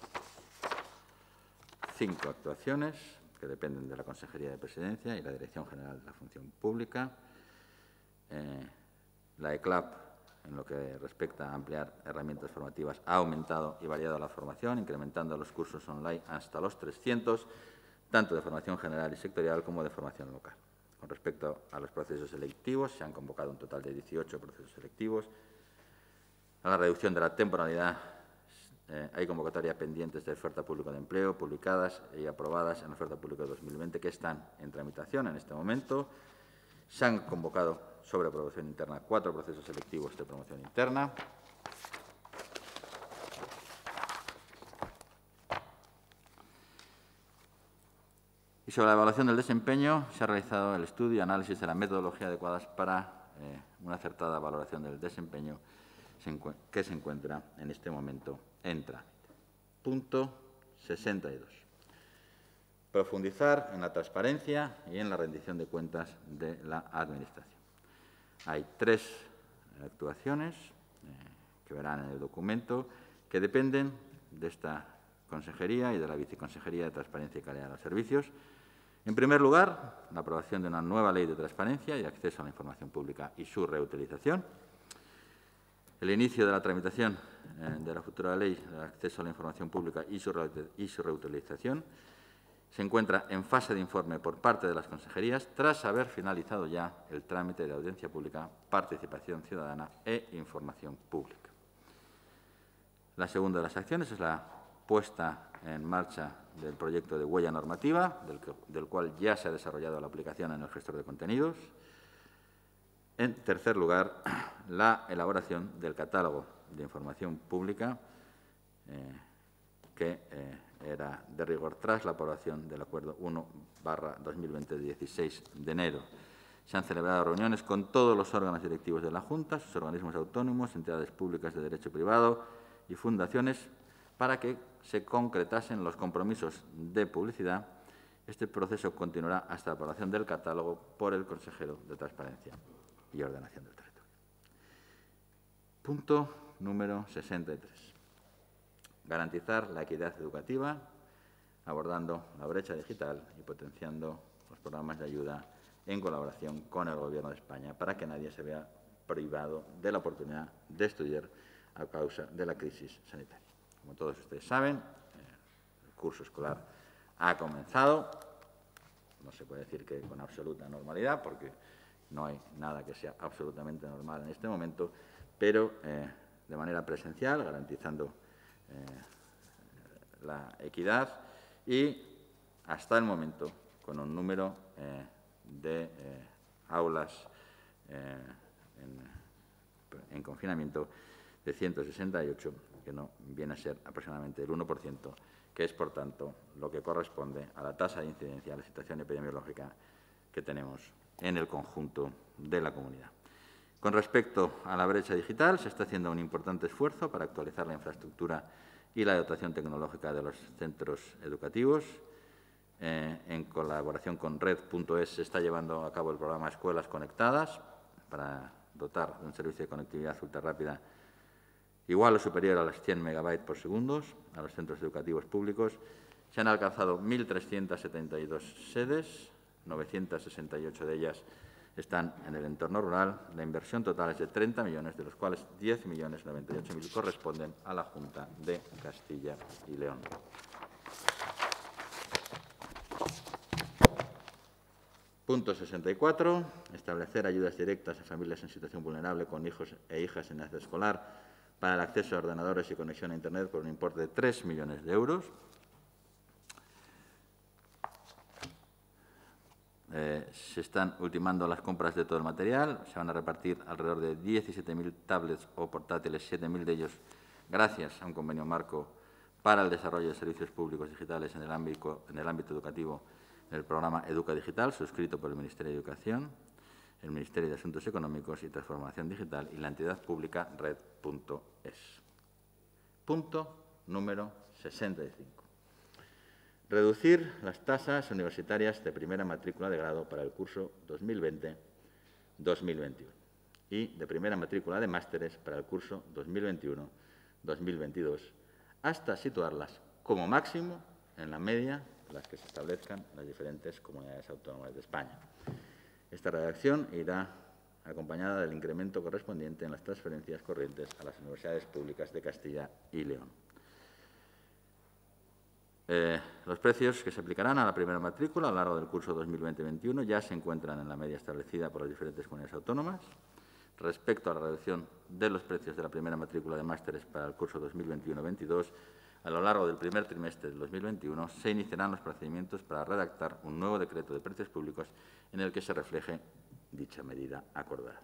cinco actuaciones que dependen de la Consejería de Presidencia y la Dirección General de la Función Pública. Eh, la E C L A P, en lo que respecta a ampliar herramientas formativas, ha aumentado y variado la formación, incrementando los cursos online hasta los trescientos, tanto de formación general y sectorial como de formación local. Con respecto a los procesos selectivos, se han convocado un total de dieciocho procesos selectivos. A la reducción de la temporalidad, eh, hay convocatorias pendientes de oferta pública de empleo, publicadas y aprobadas en la oferta pública de dos mil veinte, que están en tramitación en este momento. Se han convocado sobre promoción interna cuatro procesos selectivos de promoción interna. Y Y sobre la evaluación del desempeño, se ha realizado el estudio y análisis de la metodología adecuadas para eh, una acertada valoración del desempeño que se encuentra en este momento en trámite. Punto sesenta y dos. Profundizar en la transparencia y en la rendición de cuentas de la Administración. Hay tres actuaciones eh, que verán en el documento que dependen de esta Consejería y de la Viceconsejería de Transparencia y Calidad de los Servicios. En primer lugar, la aprobación de una nueva Ley de Transparencia y Acceso a la Información Pública y su reutilización. El inicio de la tramitación eh, de la futura Ley de Acceso a la Información Pública y su, y su reutilización se encuentra en fase de informe por parte de las consejerías tras haber finalizado ya el trámite de audiencia pública, participación ciudadana e información pública. La segunda de las acciones es la puesta en marcha del proyecto de huella normativa, del, que, del cual ya se ha desarrollado la aplicación en el gestor de contenidos. En tercer lugar, la elaboración del catálogo de información pública, eh, que eh, era de rigor tras la aprobación del Acuerdo uno barra dos mil veinte de dieciséis de enero. Se han celebrado reuniones con todos los órganos directivos de la Junta, sus organismos autónomos, entidades públicas de derecho privado y fundaciones para que se concretasen los compromisos de publicidad. Este proceso continuará hasta la aprobación del catálogo por el consejero de Transparencia y Ordenación del Territorio. Punto número sesenta y tres. Garantizar la equidad educativa, abordando la brecha digital y potenciando los programas de ayuda en colaboración con el Gobierno de España para que nadie se vea privado de la oportunidad de estudiar a causa de la crisis sanitaria. Como todos ustedes saben, el curso escolar ha comenzado. No se puede decir que con absoluta normalidad, porque no hay nada que sea absolutamente normal en este momento, pero eh, de manera presencial, garantizando eh, la equidad y, hasta el momento, con un número eh, de eh, aulas eh, en, en confinamiento de ciento sesenta y ocho, que no viene a ser aproximadamente el uno por ciento, que es, por tanto, lo que corresponde a la tasa de incidencia de la situación epidemiológica que tenemos en el conjunto de la comunidad. Con respecto a la brecha digital, se está haciendo un importante esfuerzo para actualizar la infraestructura y la dotación tecnológica de los centros educativos. Eh, en colaboración con red punto es se está llevando a cabo el programa Escuelas Conectadas para dotar de un servicio de conectividad ultrarrápida igual o superior a los cien megabytes por segundo a los centros educativos públicos. Se han alcanzado mil trescientas setenta y dos sedes, novecientas sesenta y ocho de ellas están en el entorno rural. La inversión total es de treinta millones, de los cuales diez millones noventa y ocho mil corresponden a la Junta de Castilla y León. Punto sesenta y cuatro. Establecer ayudas directas a familias en situación vulnerable con hijos e hijas en edad escolar para el acceso a ordenadores y conexión a Internet por un importe de tres millones de euros. Eh, se están ultimando las compras de todo el material. Se van a repartir alrededor de diecisiete mil tablets o portátiles, siete mil de ellos gracias a un convenio marco para el desarrollo de servicios públicos digitales en el ámbito, en el ámbito educativo, en el programa Educa Digital, suscrito por el Ministerio de Educación, el Ministerio de Asuntos Económicos y Transformación Digital y la entidad pública red punto es. Punto número sesenta y cinco. Reducir las tasas universitarias de primera matrícula de grado para el curso dos mil veinte dos mil veintiuno y de primera matrícula de másteres para el curso dos mil veintiuno dos mil veintidós, hasta situarlas como máximo en la media de las que se establezcan en las diferentes comunidades autónomas de España. Esta redacción irá acompañada del incremento correspondiente en las transferencias corrientes a las universidades públicas de Castilla y León. Eh, los precios que se aplicarán a la primera matrícula a lo largo del curso dos mil veinte veintiuno ya se encuentran en la media establecida por las diferentes comunidades autónomas. Respecto a la reducción de los precios de la primera matrícula de másteres para el curso dos mil veintiuno veintidós, a lo largo del primer trimestre del dos mil veintiuno se iniciarán los procedimientos para redactar un nuevo decreto de precios públicos en el que se refleje dicha medida acordada.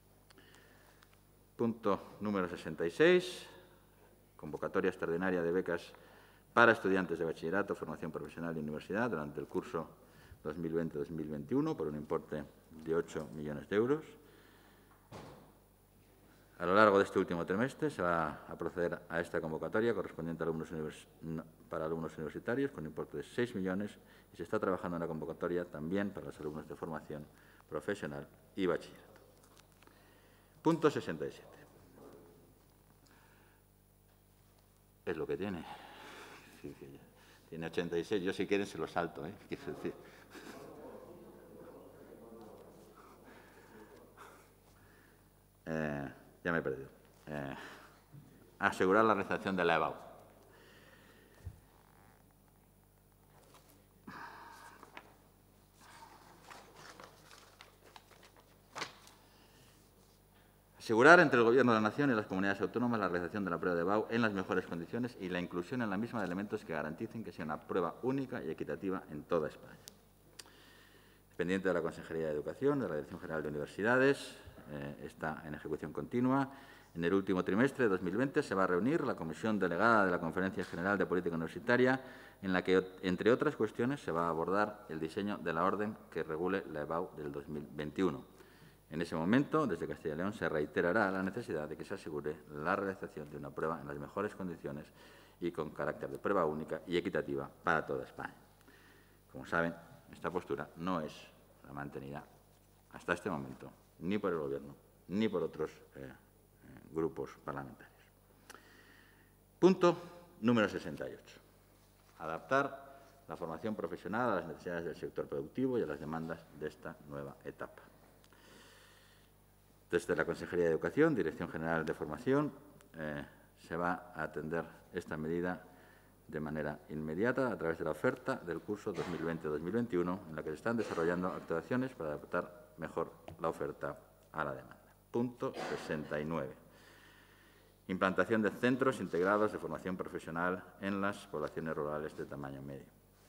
Punto número sesenta y seis. Convocatoria extraordinaria de becas para estudiantes de bachillerato, formación profesional y universidad durante el curso dos mil veinte dos mil veintiuno por un importe de ocho millones de euros. A lo largo de este último trimestre se va a proceder a esta convocatoria correspondiente a alumnos univers... para alumnos universitarios con un importe de seis millones y se está trabajando en la convocatoria también para los alumnos de formación profesional y bachillerato. Punto sesenta y siete. Es lo que tiene. Tiene ochenta y seis. Yo, si quieren, se lo salto, ¿eh? Quiero decir. Eh, ya me he perdido. Eh, asegurar la realización de la EBAU. Asegurar entre el Gobierno de la Nación y las comunidades autónomas la realización de la prueba de EBAU en las mejores condiciones y la inclusión en la misma de elementos que garanticen que sea una prueba única y equitativa en toda España. Dependiente de la Consejería de Educación, de la Dirección General de Universidades, eh, está en ejecución continua. En el último trimestre de dos mil veinte se va a reunir la Comisión Delegada de la Conferencia General de Política Universitaria, en la que, entre otras cuestiones, se va a abordar el diseño de la orden que regule la EBAU del dos mil veintiuno. En ese momento, desde Castilla y León, se reiterará la necesidad de que se asegure la realización de una prueba en las mejores condiciones y con carácter de prueba única y equitativa para toda España. Como saben, esta postura no es la mantenida hasta este momento ni por el Gobierno ni por otros eh, eh, grupos parlamentarios. Punto número sesenta y ocho. Adaptar la formación profesional a las necesidades del sector productivo y a las demandas de esta nueva etapa. Desde la Consejería de Educación, Dirección General de Formación, eh, se va a atender esta medida de manera inmediata a través de la oferta del curso dos mil veinte dos mil veintiuno, en la que se están desarrollando actuaciones para adaptar mejor la oferta a la demanda. Punto sesenta y nueve. Implantación de centros integrados de formación profesional en las poblaciones rurales de tamaño medio.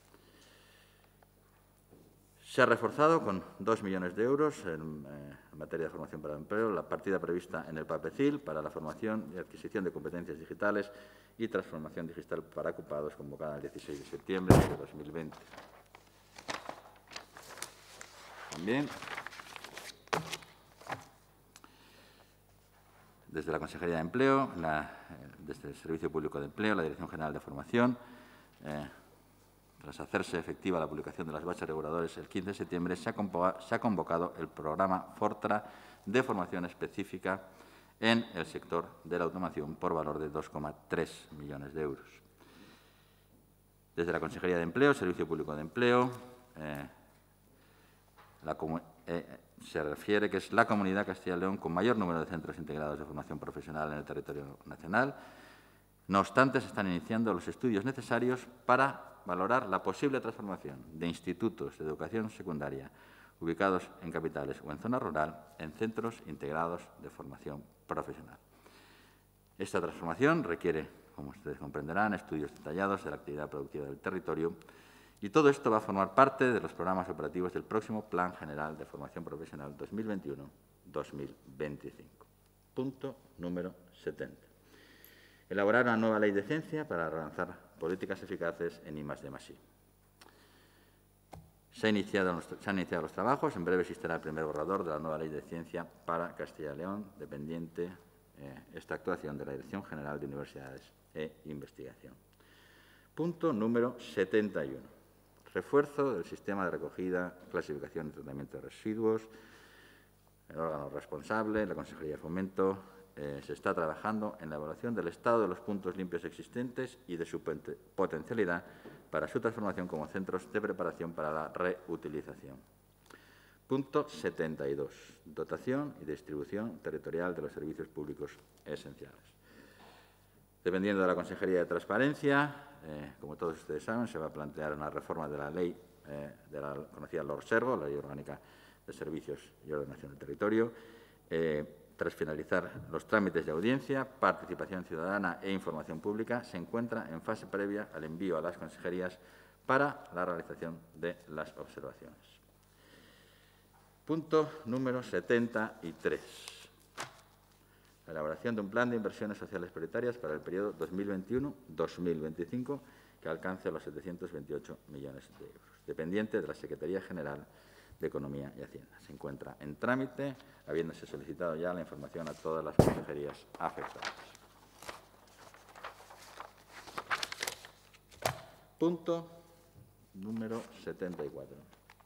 Se ha reforzado con dos millones de euros en, eh, en materia de formación para el empleo la partida prevista en el PAPECIL para la formación y adquisición de competencias digitales y transformación digital para ocupados, convocada el dieciséis de septiembre de dos mil veinte. También, desde la Consejería de Empleo, la, eh, desde el Servicio Público de Empleo, la Dirección General de Formación, eh, tras hacerse efectiva la publicación de las bases reguladoras el quince de septiembre, se ha, se ha convocado el programa Fortra de formación específica en el sector de la automoción por valor de dos coma tres millones de euros. Desde la Consejería de Empleo, Servicio Público de Empleo, eh, la, eh, se refiere que es la comunidad Castilla y León con mayor número de centros integrados de formación profesional en el territorio nacional. No obstante, se están iniciando los estudios necesarios para valorar la posible transformación de institutos de educación secundaria ubicados en capitales o en zona rural en centros integrados de formación profesional. Esta transformación requiere, como ustedes comprenderán, estudios detallados de la actividad productiva del territorio y todo esto va a formar parte de los programas operativos del próximo Plan General de Formación Profesional dos mil veintiuno dos mil veinticinco. Punto número setenta. Elaborar una nueva ley de ciencia para relanzar políticas eficaces en I más D más I. Se, ha iniciado, se han iniciado los trabajos. En breve existirá el primer borrador de la nueva ley de ciencia para Castilla y León, dependiente eh, esta actuación de la Dirección General de Universidades e Investigación. Punto número setenta y uno. Refuerzo del sistema de recogida, clasificación y tratamiento de residuos. El órgano responsable, la Consejería de Fomento, Eh, se está trabajando en la evaluación del estado de los puntos limpios existentes y de su potencialidad para su transformación como centros de preparación para la reutilización. Punto setenta y dos. Dotación y distribución territorial de los servicios públicos esenciales. Dependiendo de la Consejería de Transparencia, eh, como todos ustedes saben, se va a plantear una reforma de la ley eh, de la conocida LORSERGO, la Ley Orgánica de Servicios y Ordenación del Territorio. Eh, Tras finalizar los trámites de audiencia, participación ciudadana e información pública, se encuentra en fase previa al envío a las consejerías para la realización de las observaciones. Punto número setenta y tres. La elaboración de un plan de inversiones sociales prioritarias para el periodo dos mil veintiuno dos mil veinticinco que alcance los setecientos veintiocho millones de euros. dependiente de la Secretaría General de Economía y Hacienda. Se encuentra en trámite, habiéndose solicitado ya la información a todas las consejerías afectadas. Punto número setenta y cuatro.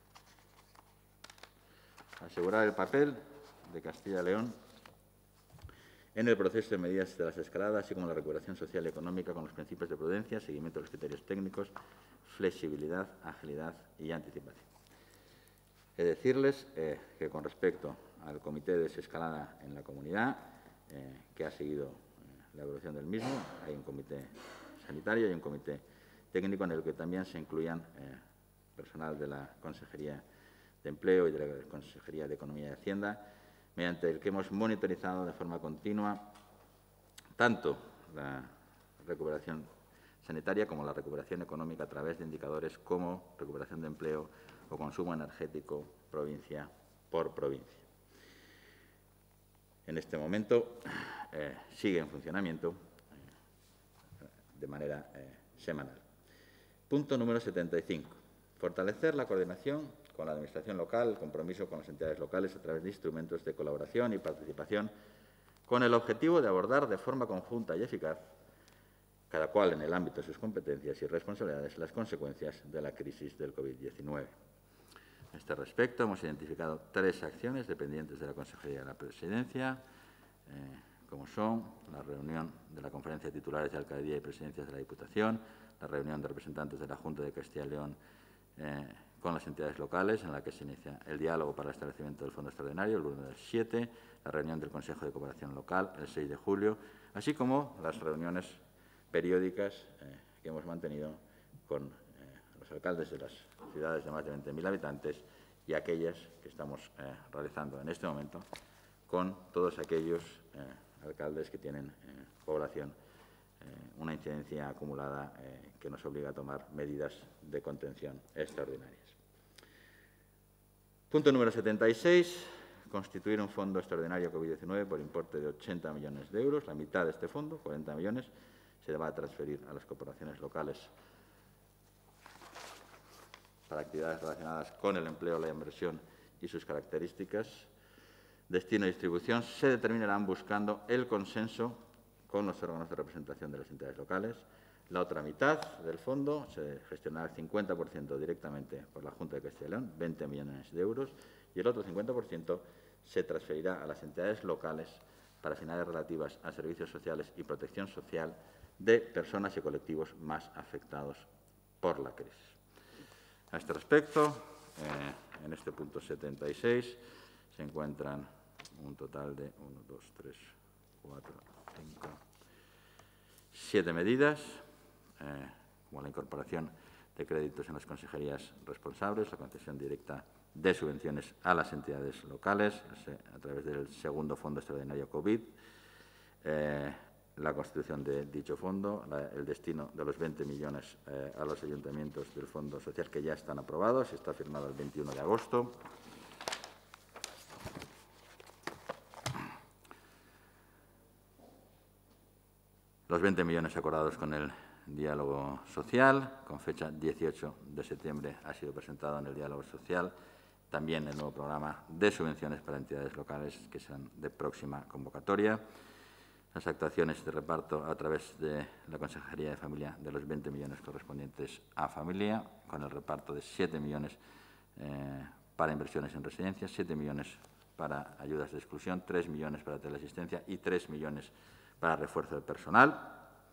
Asegurar el papel de Castilla y León en el proceso de medidas de la desescalada, así como la recuperación social y económica con los principios de prudencia, seguimiento de los criterios técnicos, flexibilidad, agilidad y anticipación. He de decirles eh, que con respecto al comité de desescalada en la comunidad, eh, que ha seguido eh, la evolución del mismo, hay un comité sanitario y un comité técnico en el que también se incluían eh, personal de la Consejería de Empleo y de la Consejería de Economía y Hacienda, mediante el que hemos monitorizado de forma continua tanto la recuperación sanitaria como la recuperación económica a través de indicadores como recuperación de empleo o consumo energético provincia por provincia. En este momento eh, sigue en funcionamiento eh, de manera eh, semanal. Punto número setenta y cinco. Fortalecer la coordinación con la Administración local, el compromiso con las entidades locales a través de instrumentos de colaboración y participación con el objetivo de abordar de forma conjunta y eficaz, cada cual en el ámbito de sus competencias y responsabilidades, las consecuencias de la crisis del COVID diecinueve. A este respecto, hemos identificado tres acciones dependientes de la Consejería de la Presidencia, eh, como son la reunión de la Conferencia de Titulares de Alcaldía y Presidencias de la Diputación, la reunión de representantes de la Junta de Castilla y León eh, con las entidades locales, en la que se inicia el diálogo para el establecimiento del Fondo Extraordinario, el lunes siete, la reunión del Consejo de Cooperación Local, el seis de julio, así como las reuniones periódicas eh, que hemos mantenido con eh, los alcaldes de las ciudades de más de veinte mil habitantes y aquellas que estamos eh, realizando en este momento con todos aquellos eh, alcaldes que tienen eh, población, eh, una incidencia acumulada eh, que nos obliga a tomar medidas de contención extraordinarias. Punto número setenta y seis. Constituir un fondo extraordinario COVID diecinueve por importe de ochenta millones de euros. La mitad de este fondo, cuarenta millones, se va a transferir a las corporaciones locales para actividades relacionadas con el empleo, la inversión y sus características. Destino y distribución se determinarán buscando el consenso con los órganos de representación de las entidades locales. La otra mitad del fondo se gestionará el cincuenta por ciento directamente por la Junta de Castilla y León, veinte millones de euros, y el otro cincuenta por ciento se transferirá a las entidades locales para finalidades relativas a servicios sociales y protección social de personas y colectivos más afectados por la crisis. A este respecto, eh, en este punto setenta y seis se encuentran un total de uno, dos, tres, cuatro, cinco, siete medidas, eh, como la incorporación de créditos en las consejerías responsables, la concesión directa de subvenciones a las entidades locales a través del segundo Fondo Extraordinario COVID, eh, la constitución de dicho fondo, la, el destino de los veinte millones eh, a los ayuntamientos del Fondo Social que ya están aprobados, está firmado el veintiuno de agosto. Los veinte millones acordados con el diálogo social, con fecha dieciocho de septiembre, ha sido presentado en el diálogo social también el nuevo programa de subvenciones para entidades locales que serán de próxima convocatoria. Las actuaciones de reparto a través de la Consejería de Familia de los veinte millones correspondientes a familia, con el reparto de siete millones eh, para inversiones en residencias, siete millones para ayudas de exclusión, tres millones para teleasistencia y tres millones para refuerzo del personal.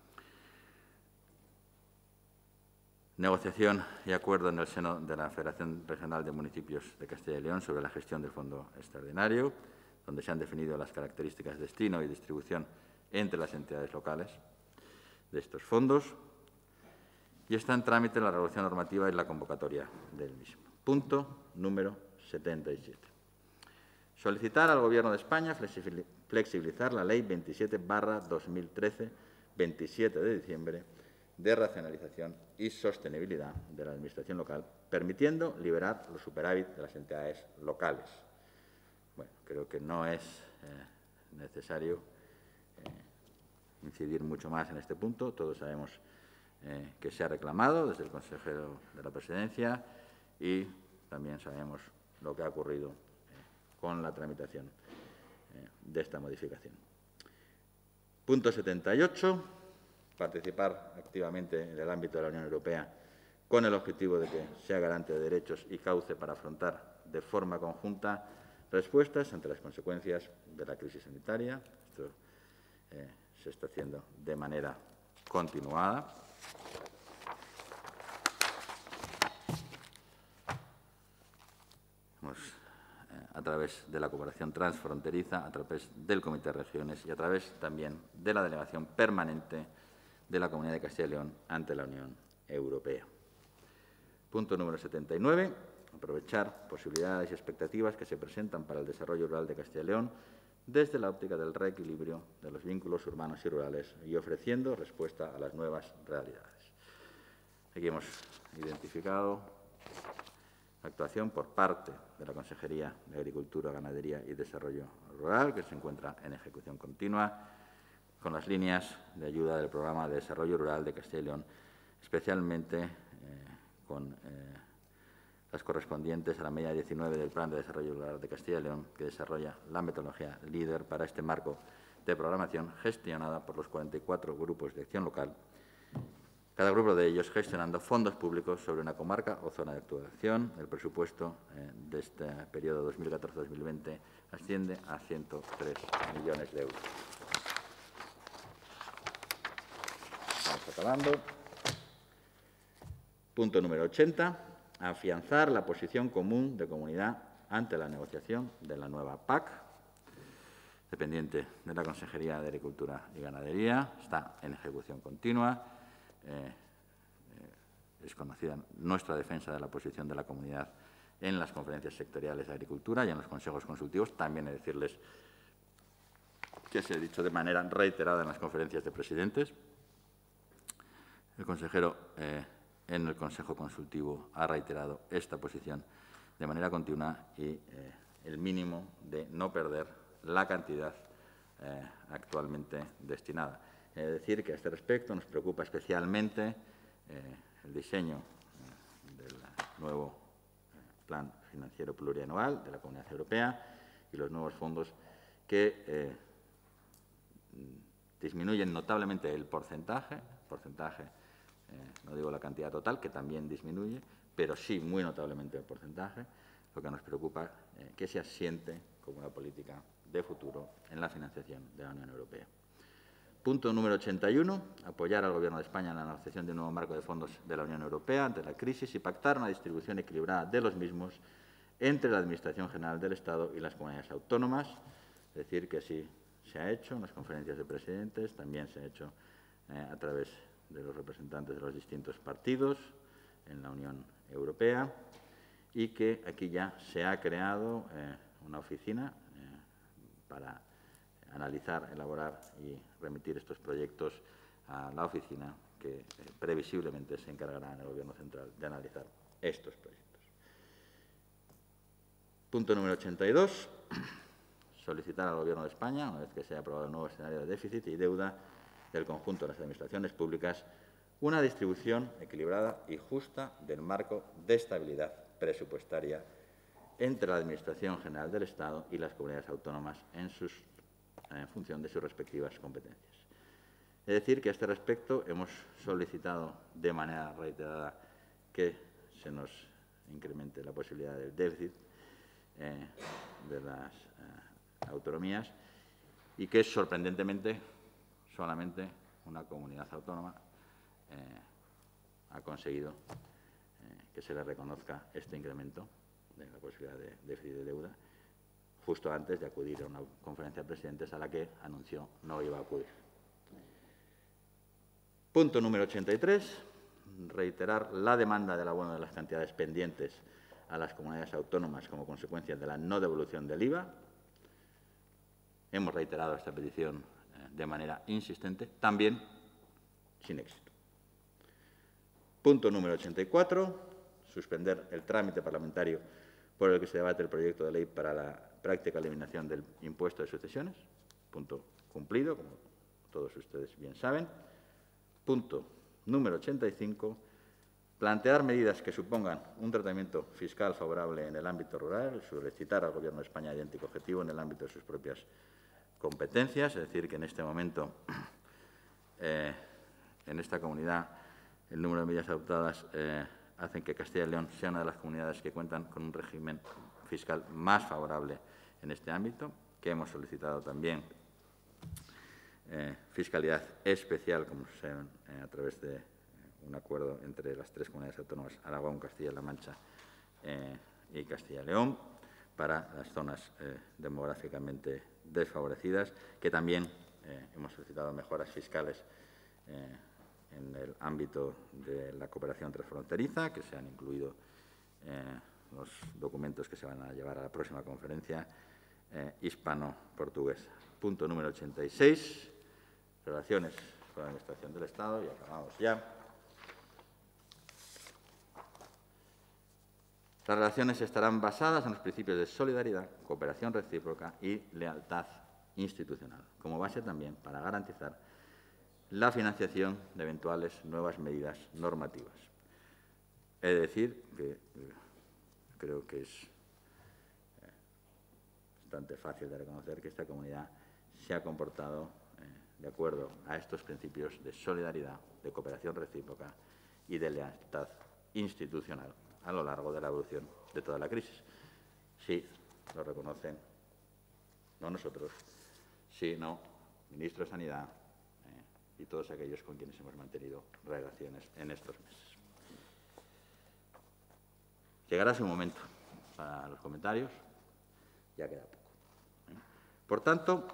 Negociación y acuerdo en el seno de la Federación Regional de Municipios de Castilla y León sobre la gestión del Fondo Extraordinario, donde se han definido las características, destino y distribución entre las entidades locales de estos fondos, y está en trámite la regulación normativa y la convocatoria del mismo. Punto número setenta y siete. Solicitar al Gobierno de España flexibilizar la Ley veintisiete barra dos mil trece, veintisiete de diciembre, de racionalización y sostenibilidad de la Administración local, permitiendo liberar los superávit de las entidades locales. Bueno, creo que no es eh, necesario eh, incidir mucho más en este punto. Todos sabemos eh, que se ha reclamado desde el consejero de la Presidencia y también sabemos lo que ha ocurrido eh, con la tramitación eh, de esta modificación. Punto setenta y ocho. Participar activamente en el ámbito de la Unión Europea con el objetivo de que sea garante de derechos y cauce para afrontar de forma conjunta respuestas ante las consecuencias de la crisis sanitaria. Esto eh, se está haciendo de manera continuada. Hemos, eh, a través de la cooperación transfronteriza, a través del Comité de Regiones y a través también de la delegación permanente de la Comunidad de Castilla y León ante la Unión Europea. Punto número setenta y nueve. Aprovechar posibilidades y expectativas que se presentan para el desarrollo rural de Castilla y León desde la óptica del reequilibrio de los vínculos urbanos y rurales y ofreciendo respuesta a las nuevas realidades. Aquí hemos identificado la actuación por parte de la Consejería de Agricultura, Ganadería y Desarrollo Rural, que se encuentra en ejecución continua, con las líneas de ayuda del Programa de Desarrollo Rural de Castilla y León, especialmente eh, con eh, las correspondientes a la medida diecinueve del Plan de Desarrollo Rural de Castilla y León, que desarrolla la metodología LEADER para este marco de programación gestionada por los cuarenta y cuatro grupos de acción local, cada grupo de ellos gestionando fondos públicos sobre una comarca o zona de actuación. El presupuesto eh, de este periodo dos mil catorce dos mil veinte asciende a ciento tres millones de euros. Estamos acabando. Punto número ochenta. Afianzar la posición común de comunidad ante la negociación de la nueva P A C, dependiente de la Consejería de Agricultura y Ganadería. Está en ejecución continua. Eh, eh, es conocida nuestra defensa de la posición de la comunidad en las conferencias sectoriales de agricultura y en los consejos consultivos. También he de decirles que se ha dicho de manera reiterada en las conferencias de presidentes. El consejero eh, en el Consejo Consultivo ha reiterado esta posición de manera continua y eh, el mínimo de no perder la cantidad eh, actualmente destinada. He de decir que a este respecto nos preocupa especialmente eh, el diseño eh, del nuevo eh, Plan Financiero Plurianual de la Comunidad Europea y los nuevos fondos que eh, disminuyen notablemente el porcentaje, porcentaje eh, no digo la cantidad total, que también disminuye, pero sí muy notablemente el porcentaje, lo que nos preocupa eh, que se asiente como una política de futuro en la financiación de la Unión Europea. Punto número ochenta y uno. Apoyar al Gobierno de España en la negociación de un nuevo marco de fondos de la Unión Europea ante la crisis y pactar una distribución equilibrada de los mismos entre la Administración General del Estado y las comunidades autónomas. Es decir, que así se ha hecho en las conferencias de presidentes, también se ha hecho eh, a través de los representantes de los distintos partidos en la Unión Europea y que aquí ya se ha creado eh, una oficina eh, para analizar, elaborar y remitir estos proyectos a la oficina que eh, previsiblemente se encargará en el Gobierno central de analizar estos proyectos. Punto número ochenta y dos. Solicitar al Gobierno de España, una vez que se haya aprobado el nuevo escenario de déficit y deuda del conjunto de las administraciones públicas, una distribución equilibrada y justa del marco de estabilidad presupuestaria entre la Administración General del Estado y las comunidades autónomas en, sus, en función de sus respectivas competencias. Es decir, que a este respecto hemos solicitado de manera reiterada que se nos incremente la posibilidad del déficit eh, de las eh, autonomías y que sorprendentemente solamente una comunidad autónoma eh, ha conseguido eh, que se le reconozca este incremento de la posibilidad de déficit de deuda justo antes de acudir a una conferencia de presidentes a la que anunció no iba a acudir. Punto número ochenta y tres. Reiterar la demanda del abono de las cantidades pendientes a las comunidades autónomas como consecuencia de la no devolución del I V A. Hemos reiterado esta petición eh, de manera insistente, también sin éxito. Punto número ochenta y cuatro. Suspender el trámite parlamentario por el que se debate el proyecto de ley para la práctica eliminación del impuesto de sucesiones. Punto cumplido, como todos ustedes bien saben. Punto número ochenta y cinco. Plantear medidas que supongan un tratamiento fiscal favorable en el ámbito rural, solicitar al Gobierno de España idéntico objetivo en el ámbito de sus propias competencias, es decir, que en este momento, eh, en esta comunidad, el número de medidas adoptadas eh, hacen que Castilla y León sea una de las comunidades que cuentan con un régimen fiscal más favorable en este ámbito, que hemos solicitado también eh, fiscalidad especial, como se, eh, a través de un acuerdo entre las tres comunidades autónomas, Aragón, Castilla-La Mancha eh, y Castilla y León, para las zonas eh, demográficamente desfavorecidas, que también eh, hemos solicitado mejoras fiscales eh, en el ámbito de la cooperación transfronteriza, que se han incluido eh, los documentos que se van a llevar a la próxima conferencia eh, hispano-portuguesa. Punto número ochenta y seis, relaciones con la Administración del Estado, y acabamos ya. Las relaciones estarán basadas en los principios de solidaridad, cooperación recíproca y lealtad institucional, como base también para garantizar la financiación de eventuales nuevas medidas normativas. He de decir que eh, creo que es eh, bastante fácil de reconocer que esta comunidad se ha comportado eh, de acuerdo a estos principios de solidaridad, de cooperación recíproca y de lealtad institucional a lo largo de la evolución de toda la crisis. Sí, lo reconocen, no nosotros, sino el ministro de Sanidad eh, y todos aquellos con quienes hemos mantenido relaciones en estos meses. Llegará su momento para los comentarios, ya queda poco. ¿eh? Por tanto,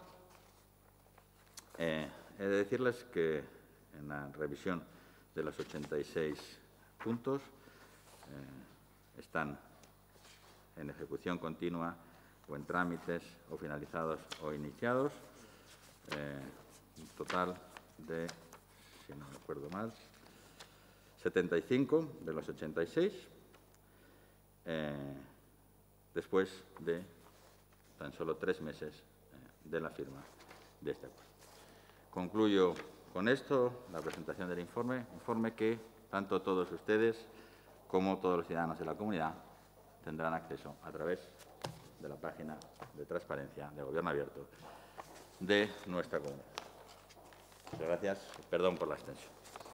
eh, he de decirles que en la revisión de los ochenta y seis puntos eh, están en ejecución continua o en trámites o finalizados o iniciados, eh, un total de, si no me acuerdo mal, setenta y cinco de los ochenta y seis, eh, después de tan solo tres meses eh, de la firma de este acuerdo. Concluyo con esto la presentación del informe, informe que tanto todos ustedes como todos los ciudadanos de la comunidad tendrán acceso a través de la página de transparencia de Gobierno Abierto de nuestra comunidad. Muchas gracias. Perdón por la extensión.